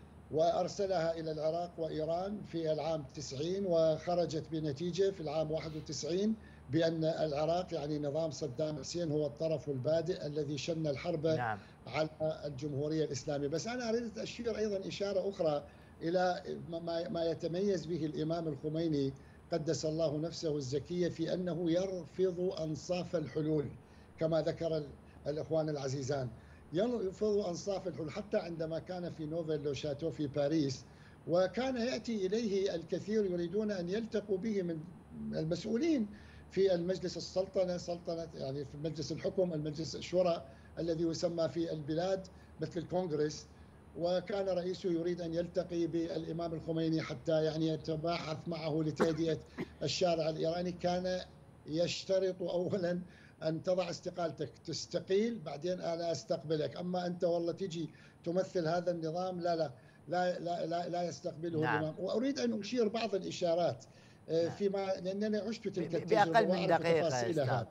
[SPEAKER 4] وأرسلها إلى العراق وإيران في العام تسعين، وخرجت بنتيجة في العام واحد وتسعين بأن العراق يعني نظام صدام حسين هو الطرف البادئ الذي شن الحرب نعم. على الجمهورية الإسلامية. بس أنا أريد أشير أيضا إشارة أخرى إلى ما يتميز به الإمام الخميني قدس الله نفسه الزكية، في أنه يرفض أنصاف الحلول كما ذكر الإخوان العزيزان، يرفض أنصاف الحلول. حتى عندما كان في نوفل لو شاتو في باريس، وكان يأتي إليه الكثير يريدون أن يلتقوا به من المسؤولين في المجلس السلطنة، سلطنة يعني في مجلس الحكم، المجلس الشورى الذي يسمى في البلاد مثل الكونغرس، وكان رئيسه يريد أن يلتقي بالإمام الخميني حتى يعني يتباحث معه لتهدئة الشارع الإيراني. كان يشترط أولا أن تضع استقالتك، تستقيل بعدين أنا أستقبلك، أما أنت والله تجي تمثل هذا النظام لا لا لا لا لا, لا يستقبله نعم. الإمام. وأريد أن أشير بعض الإشارات نعم. فيما لأنني عشت تلك التجربة
[SPEAKER 1] بأقل من دقيقة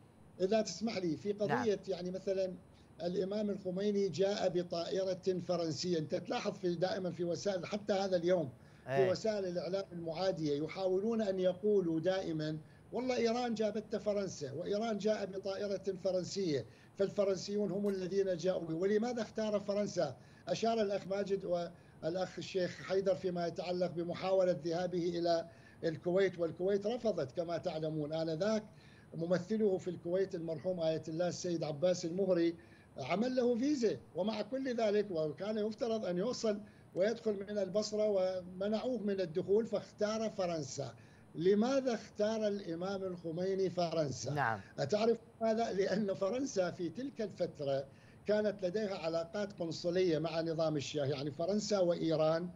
[SPEAKER 4] إذا تسمح لي، في قضية نعم. يعني مثلا الإمام الخميني جاء بطائرة فرنسية. أنت تلاحظ في دائما في وسائل حتى هذا اليوم في وسائل الإعلام المعادية يحاولون أن يقولوا دائما والله إيران جابت فرنسا، وإيران جاء بطائرة فرنسية، فالفرنسيون هم الذين جاءوا. ولماذا اختار فرنسا؟ أشار الأخ ماجد والأخ الشيخ حيدر فيما يتعلق بمحاولة ذهابه إلى الكويت، والكويت رفضت كما تعلمون. آنذاك ممثله في الكويت المرحوم آية الله السيد عباس المهري عمل له فيزا، ومع كل ذلك وكان يفترض أن يوصل ويدخل من البصرة ومنعوه من الدخول، فاختار فرنسا. لماذا اختار الإمام الخميني فرنسا؟
[SPEAKER 1] نعم.
[SPEAKER 4] أتعرف ماذا؟ لأن فرنسا في تلك الفترة كانت لديها علاقات قنصلية مع نظام الشاه، يعني فرنسا وإيران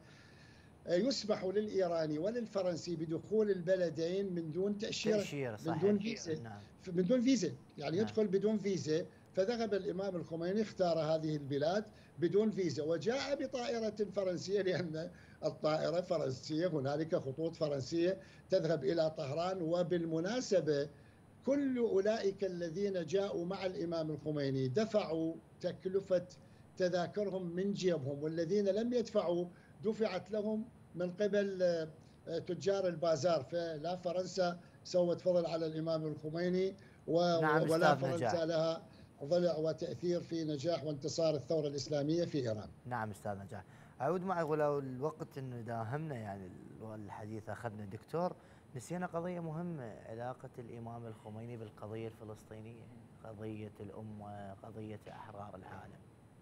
[SPEAKER 4] يسمح للإيراني وللفرنسي بدخول البلدين من دون تأشيرة،
[SPEAKER 1] تأشيرة
[SPEAKER 4] من دون فيزا نعم. من دون فيزا يعني نعم. يدخل بدون فيزا. فذهب الإمام الخميني اختار هذه البلاد بدون فيزا، وجاء بطائرة فرنسية لأن الطائرة فرنسية، هنالك خطوط فرنسية تذهب إلى طهران. وبالمناسبة كل أولئك الذين جاءوا مع الإمام الخميني دفعوا تكلفة تذاكرهم من جيبهم، والذين لم يدفعوا دفعت لهم من قبل تجار البازار. فلا فرنسا سوت فضل على الإمام الخميني و...
[SPEAKER 1] نعم
[SPEAKER 4] ولا فرنسا لها ضلع وتأثير في نجاح وانتصار الثورة الإسلامية في إيران.
[SPEAKER 1] نعم أستاذ نجاح، أعود معك ولو الوقت إنه داهمنا يعني الحديث أخذنا دكتور، نسينا قضية مهمة، علاقة الإمام الخميني بالقضية الفلسطينية، قضية الأمة، قضية أحرار العالم.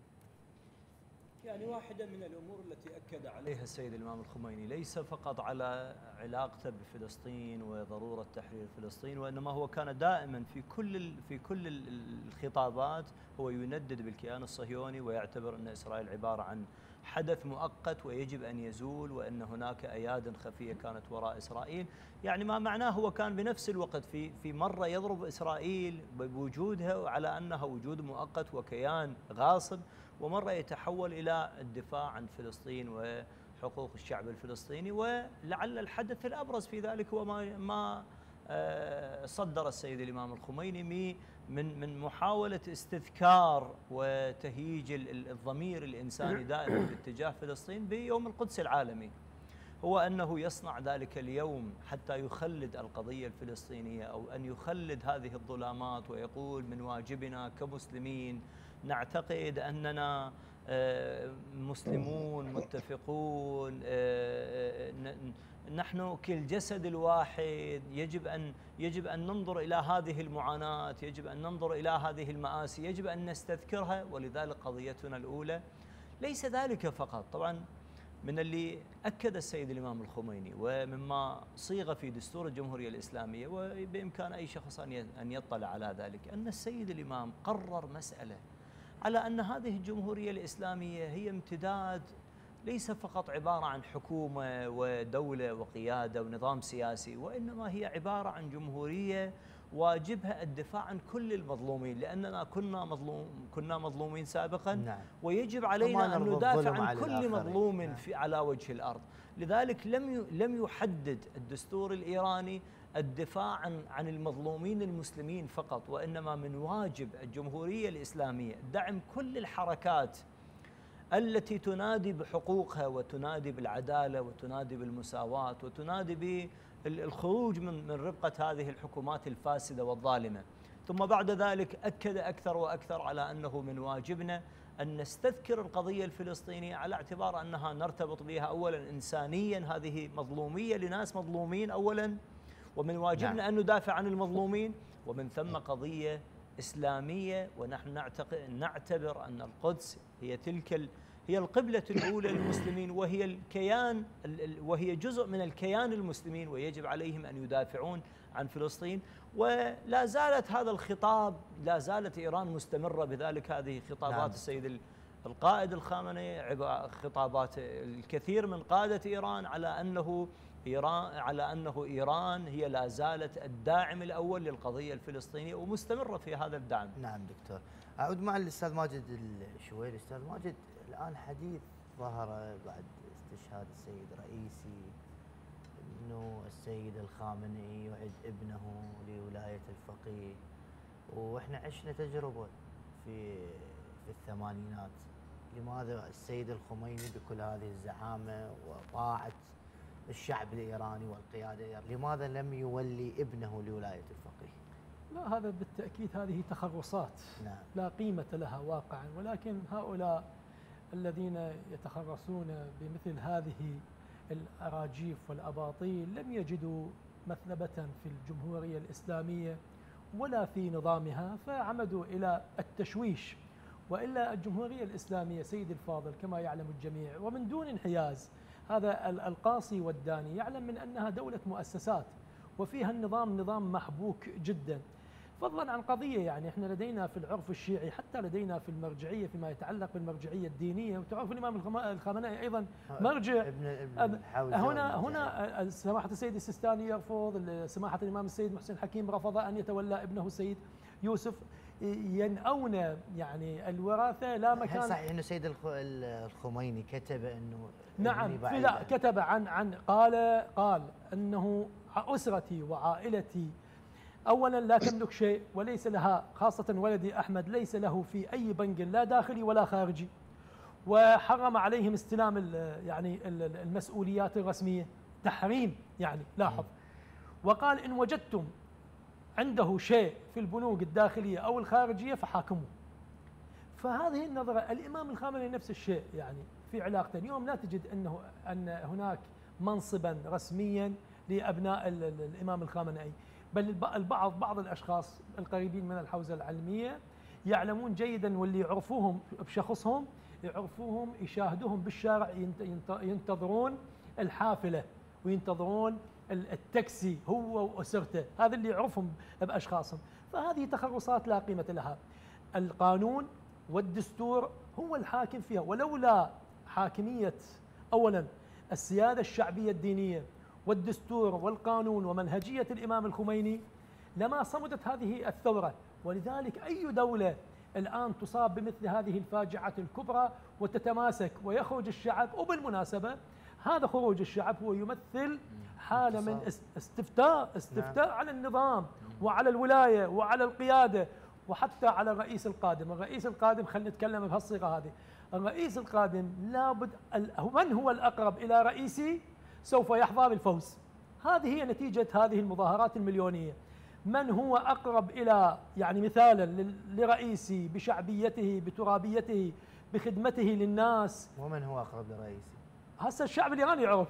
[SPEAKER 3] يعني واحدة من الأمور التي أكد عليها السيد الإمام الخميني ليس فقط على علاقته بفلسطين وضرورة تحرير فلسطين، وإنما هو كان دائما في كل في كل الخطابات هو يندد بالكيان الصهيوني، ويعتبر أن إسرائيل عبارة عن حدث مؤقت ويجب أن يزول، وأن هناك أياد خفية كانت وراء إسرائيل. يعني ما معناه هو كان بنفس الوقت في في مرة يضرب إسرائيل بوجودها على أنها وجود مؤقت وكيان غاصب، ومرة يتحول إلى الدفاع عن فلسطين وحقوق الشعب الفلسطيني. ولعل الحدث الأبرز في ذلك هو ما ما صدر السيد الإمام الخميني من من محاولة استذكار وتهييج الضمير الإنساني دائما باتجاه فلسطين بيوم القدس العالمي، هو أنه يصنع ذلك اليوم حتى يخلد القضية الفلسطينية، أو أن يخلد هذه الظلامات، ويقول من واجبنا كمسلمين نعتقد أننا مسلمون متفقون، نحن كالجسد الواحد، يجب أن يجب أن ننظر إلى هذه المعاناة، يجب أن ننظر إلى هذه المآسي، يجب أن نستذكرها. ولذلك قضيتنا الأولى ليس ذلك فقط. طبعا من اللي أكد السيد الإمام الخميني ومما صيغ في دستور الجمهورية الإسلامية، وبإمكان أي شخص أن يطلع على ذلك، أن السيد الإمام قرر مسألة على أن هذه الجمهورية الإسلامية هي امتداد، ليس فقط عبارة عن حكومة ودولة وقيادة ونظام سياسي، وإنما هي عبارة عن جمهورية واجبها الدفاع عن كل المظلومين، لأننا كنا مظلوم كنا مظلومين سابقا. نعم. ويجب علينا أن ندافع عن كل مظلوم نعم. في على وجه الأرض. لذلك لم لم يحدد الدستور الإيراني الدفاع عن عن المظلومين المسلمين فقط، وإنما من واجب الجمهورية الإسلامية دعم كل الحركات التي تنادي بحقوقها وتنادي بالعدالة وتنادي بالمساواة وتنادي بالخروج من من ربقة هذه الحكومات الفاسدة والظالمة. ثم بعد ذلك أكد أكثر وأكثر على أنه من واجبنا أن نستذكر القضية الفلسطينية على اعتبار أنها نرتبط بها أولا إنسانيا، هذه مظلومية لناس مظلومين أولا، ومن واجبنا نعم. أن ندافع عن المظلومين، ومن ثم قضية إسلامية، ونحن نعتقد نعتبر أن القدس هي تلك هي القبلة الأولى للمسلمين، وهي الكيان وهي جزء من الكيان المسلمين، ويجب عليهم أن يدافعون عن فلسطين. ولا زالت هذا الخطاب، لا زالت إيران مستمرة بذلك. هذه خطابات نعم. السيد القائد الخامنئي، خطابات الكثير من قادة إيران على أنه إيران على أنه إيران هي لا زالت الداعم الأول للقضية الفلسطينية ومستمرة في هذا الدعم.
[SPEAKER 1] نعم دكتور. أعود مع الأستاذ ماجد الشويري. أستاذ ماجد، الآن حديث ظهر بعد استشهاد السيد رئيسي أنه السيد الخامنئي يعد ابنه لولاية الفقيه، وإحنا عشنا تجربة في في الثمانينات. لماذا السيد الخميني بكل هذه الزعامة وطاعة الشعب الإيراني والقيادة الإيرانية لماذا لم يولي ابنه لولاية الفقيه؟
[SPEAKER 2] لا، هذا بالتأكيد هذه تخرصات نعم. لا قيمة لها واقعا، ولكن هؤلاء الذين يتخرصون بمثل هذه الأراجيف والأباطيل لم يجدوا مثلبة في الجمهورية الإسلامية ولا في نظامها، فعمدوا إلى التشويش. وإلا الجمهورية الإسلامية سيد الفاضل كما يعلم الجميع ومن دون انحياز، هذا القاصي والداني يعلم من أنها دولة مؤسسات وفيها النظام نظام محبوك جدا، فضلا عن قضية يعني احنا لدينا في العرف الشيعي حتى لدينا في المرجعية فيما يتعلق بالمرجعية الدينية، وتعرف الإمام الخامنئي أيضا مرجع.
[SPEAKER 1] ابن ابن
[SPEAKER 2] هنا هنا سماحة السيد السيستاني يرفض، سماحة الإمام السيد محسن حكيم رفض أن يتولى ابنه السيد يوسف، ينأون يعني الوراثة لا مكان.
[SPEAKER 1] صحيح أنه سيد الخميني كتب أنه
[SPEAKER 2] نعم لا كتب عن عن قال قال أنه أسرتي وعائلتي أولا لا تملك شيء وليس لها، خاصة ولدي أحمد ليس له في أي بنك لا داخلي ولا خارجي، وحرم عليهم استلام يعني المسؤوليات الرسمية، تحريم يعني لاحظ. وقال إن وجدتم عنده شيء في البنوك الداخلية أو الخارجية فحاكموا. فهذه النظرة الإمام الخامنئي نفس الشيء يعني في علاقته. اليوم لا تجد أنه أن هناك منصبا رسميا لأبناء الإمام الخامنئي، بل البعض بعض الأشخاص القريبين من الحوزة العلمية يعلمون جيدا واللي يعرفوهم بشخصهم يعرفوهم يشاهدوهم بالشارع ينتظرون الحافلة وينتظرون التاكسي هو وأسرته، هذا اللي يعرفهم بأشخاصهم. فهذه تخرصات لا قيمة لها. القانون والدستور هو الحاكم فيها، ولولا حاكمية أولا السيادة الشعبية الدينية والدستور والقانون ومنهجية الإمام الخميني لما صمدت هذه الثورة. ولذلك أي دولة الآن تصاب بمثل هذه الفاجعة الكبرى وتتماسك ويخرج الشعب، وبالمناسبة هذا خروج الشعب هو يمثل حالة من استفتاء استفتاء نعم. على النظام وعلى الولاية وعلى القيادة وحتى على الرئيس القادم. الرئيس القادم خلينا نتكلم بهالصيغة هذه، الرئيس القادم لابد من هو الأقرب إلى رئيسي سوف يحظى بالفوز. هذه هي نتيجة هذه المظاهرات المليونية. من هو أقرب إلى يعني مثالا لرئيسي بشعبيته بترابيته بخدمته للناس.
[SPEAKER 1] ومن هو أقرب لرئيسي؟
[SPEAKER 2] هسه الشعب الإيراني يعرف.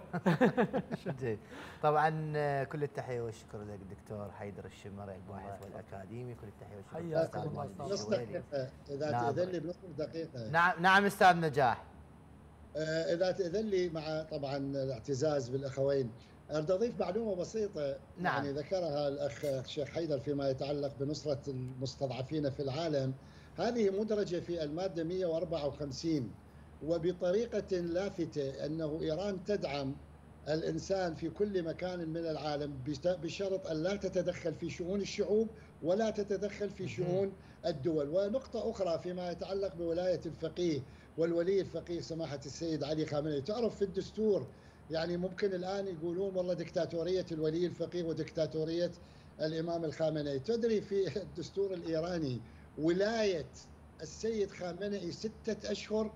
[SPEAKER 1] جيد. طبعا كل التحية والشكر لك دكتور حيدر الشمري الباحث والأكاديمي، كل التحية والشكر.
[SPEAKER 2] حياكم الله
[SPEAKER 4] أستاذ دقيقة إذا تأذن لي بنصف دقيقة.
[SPEAKER 1] نعم نعم أستاذ نجاح.
[SPEAKER 4] إذا تأذن لي مع طبعا الاعتزاز بالأخوين، أريد أضيف معلومة بسيطة
[SPEAKER 1] نعم.
[SPEAKER 4] يعني ذكرها الأخ الشيخ حيدر فيما يتعلق بنصرة المستضعفين في العالم. هذه مدرجة في المادة مئة وأربعة وخمسين وبطريقة لافتة أنه إيران تدعم الإنسان في كل مكان من العالم بشرط أن لا تتدخل في شؤون الشعوب ولا تتدخل في شؤون الدول. ونقطة أخرى فيما يتعلق بولاية الفقيه والولي الفقيه سماحة السيد علي خامنئي، تعرف في الدستور يعني ممكن الآن يقولون والله دكتاتورية الولي الفقيه ودكتاتورية الإمام الخامنئي. تدري في الدستور الإيراني ولاية السيد خامنئي ستة أشهر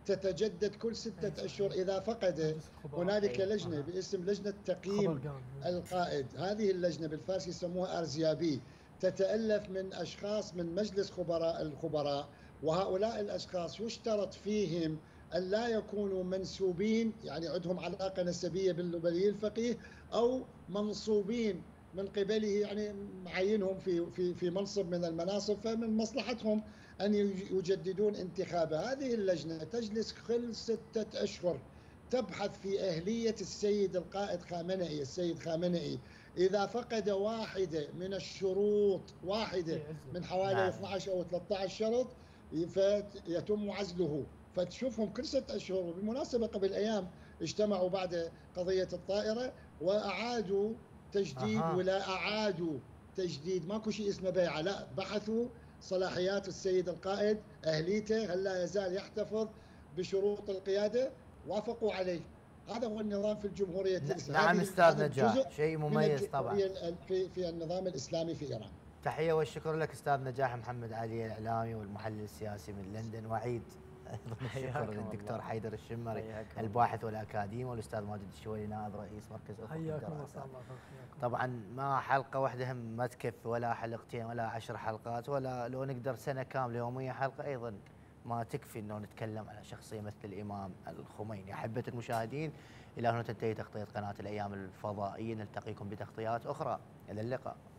[SPEAKER 4] تتجدد كل ستة أشهر إذا فقد. هنالك لجنة باسم لجنة تقييم القائد، هذه اللجنة بالفارسي يسموها أرزيابي، تتألف من أشخاص من مجلس خبراء الخبراء، وهؤلاء الأشخاص يشترط فيهم أن لا يكونوا منسوبين، يعني عندهم علاقة نسبية بالولي الفقيه، أو منصوبين من قبله، يعني معينهم في في في منصب من المناصب، فمن مصلحتهم أن يجددون انتخابه. هذه اللجنة تجلس كل ستة أشهر تبحث في أهلية السيد القائد خامنئي. السيد خامنئي إذا فقد واحدة من الشروط، واحدة من حوالي اثنعش أو ثلاثة عشر شرط، فيتم عزله. فتشوفهم كل ستة أشهر. وبالمناسبة قبل أيام اجتمعوا بعد قضية الطائرة وأعادوا تجديد أه. ولا أعادوا تجديد، ماكو شيء اسمه بيعة، لا، بحثوا صلاحيات السيد القائد، أهليته، هل لا يزال يحتفظ بشروط القيادة، وافقوا عليه. هذا هو النظام في الجمهورية الإسلامية.
[SPEAKER 1] نعم أستاذ نجاح، شيء مميز طبعا
[SPEAKER 4] في في النظام الإسلامي في إيران.
[SPEAKER 1] تحية والشكر لك أستاذ نجاح محمد علي، الإعلامي والمحلل السياسي من لندن، وعيد أيضا الشكر للدكتور حيدر الشمري الباحث والأكاديمي، والأستاذ ماجد الشويلي نائب رئيس مركز أفق الدراسات. طبعا ما حلقة واحدة هم ما تكفي، ولا حلقتين ولا عشر حلقات، ولا لو نقدر سنة كاملة يومية حلقة أيضا ما تكفي أنه نتكلم على شخصية مثل الإمام الخميني. أحبة المشاهدين، إلى هنا تنتهي تغطية قناة الأيام الفضائية، نلتقيكم بتغطيات أخرى، إلى اللقاء.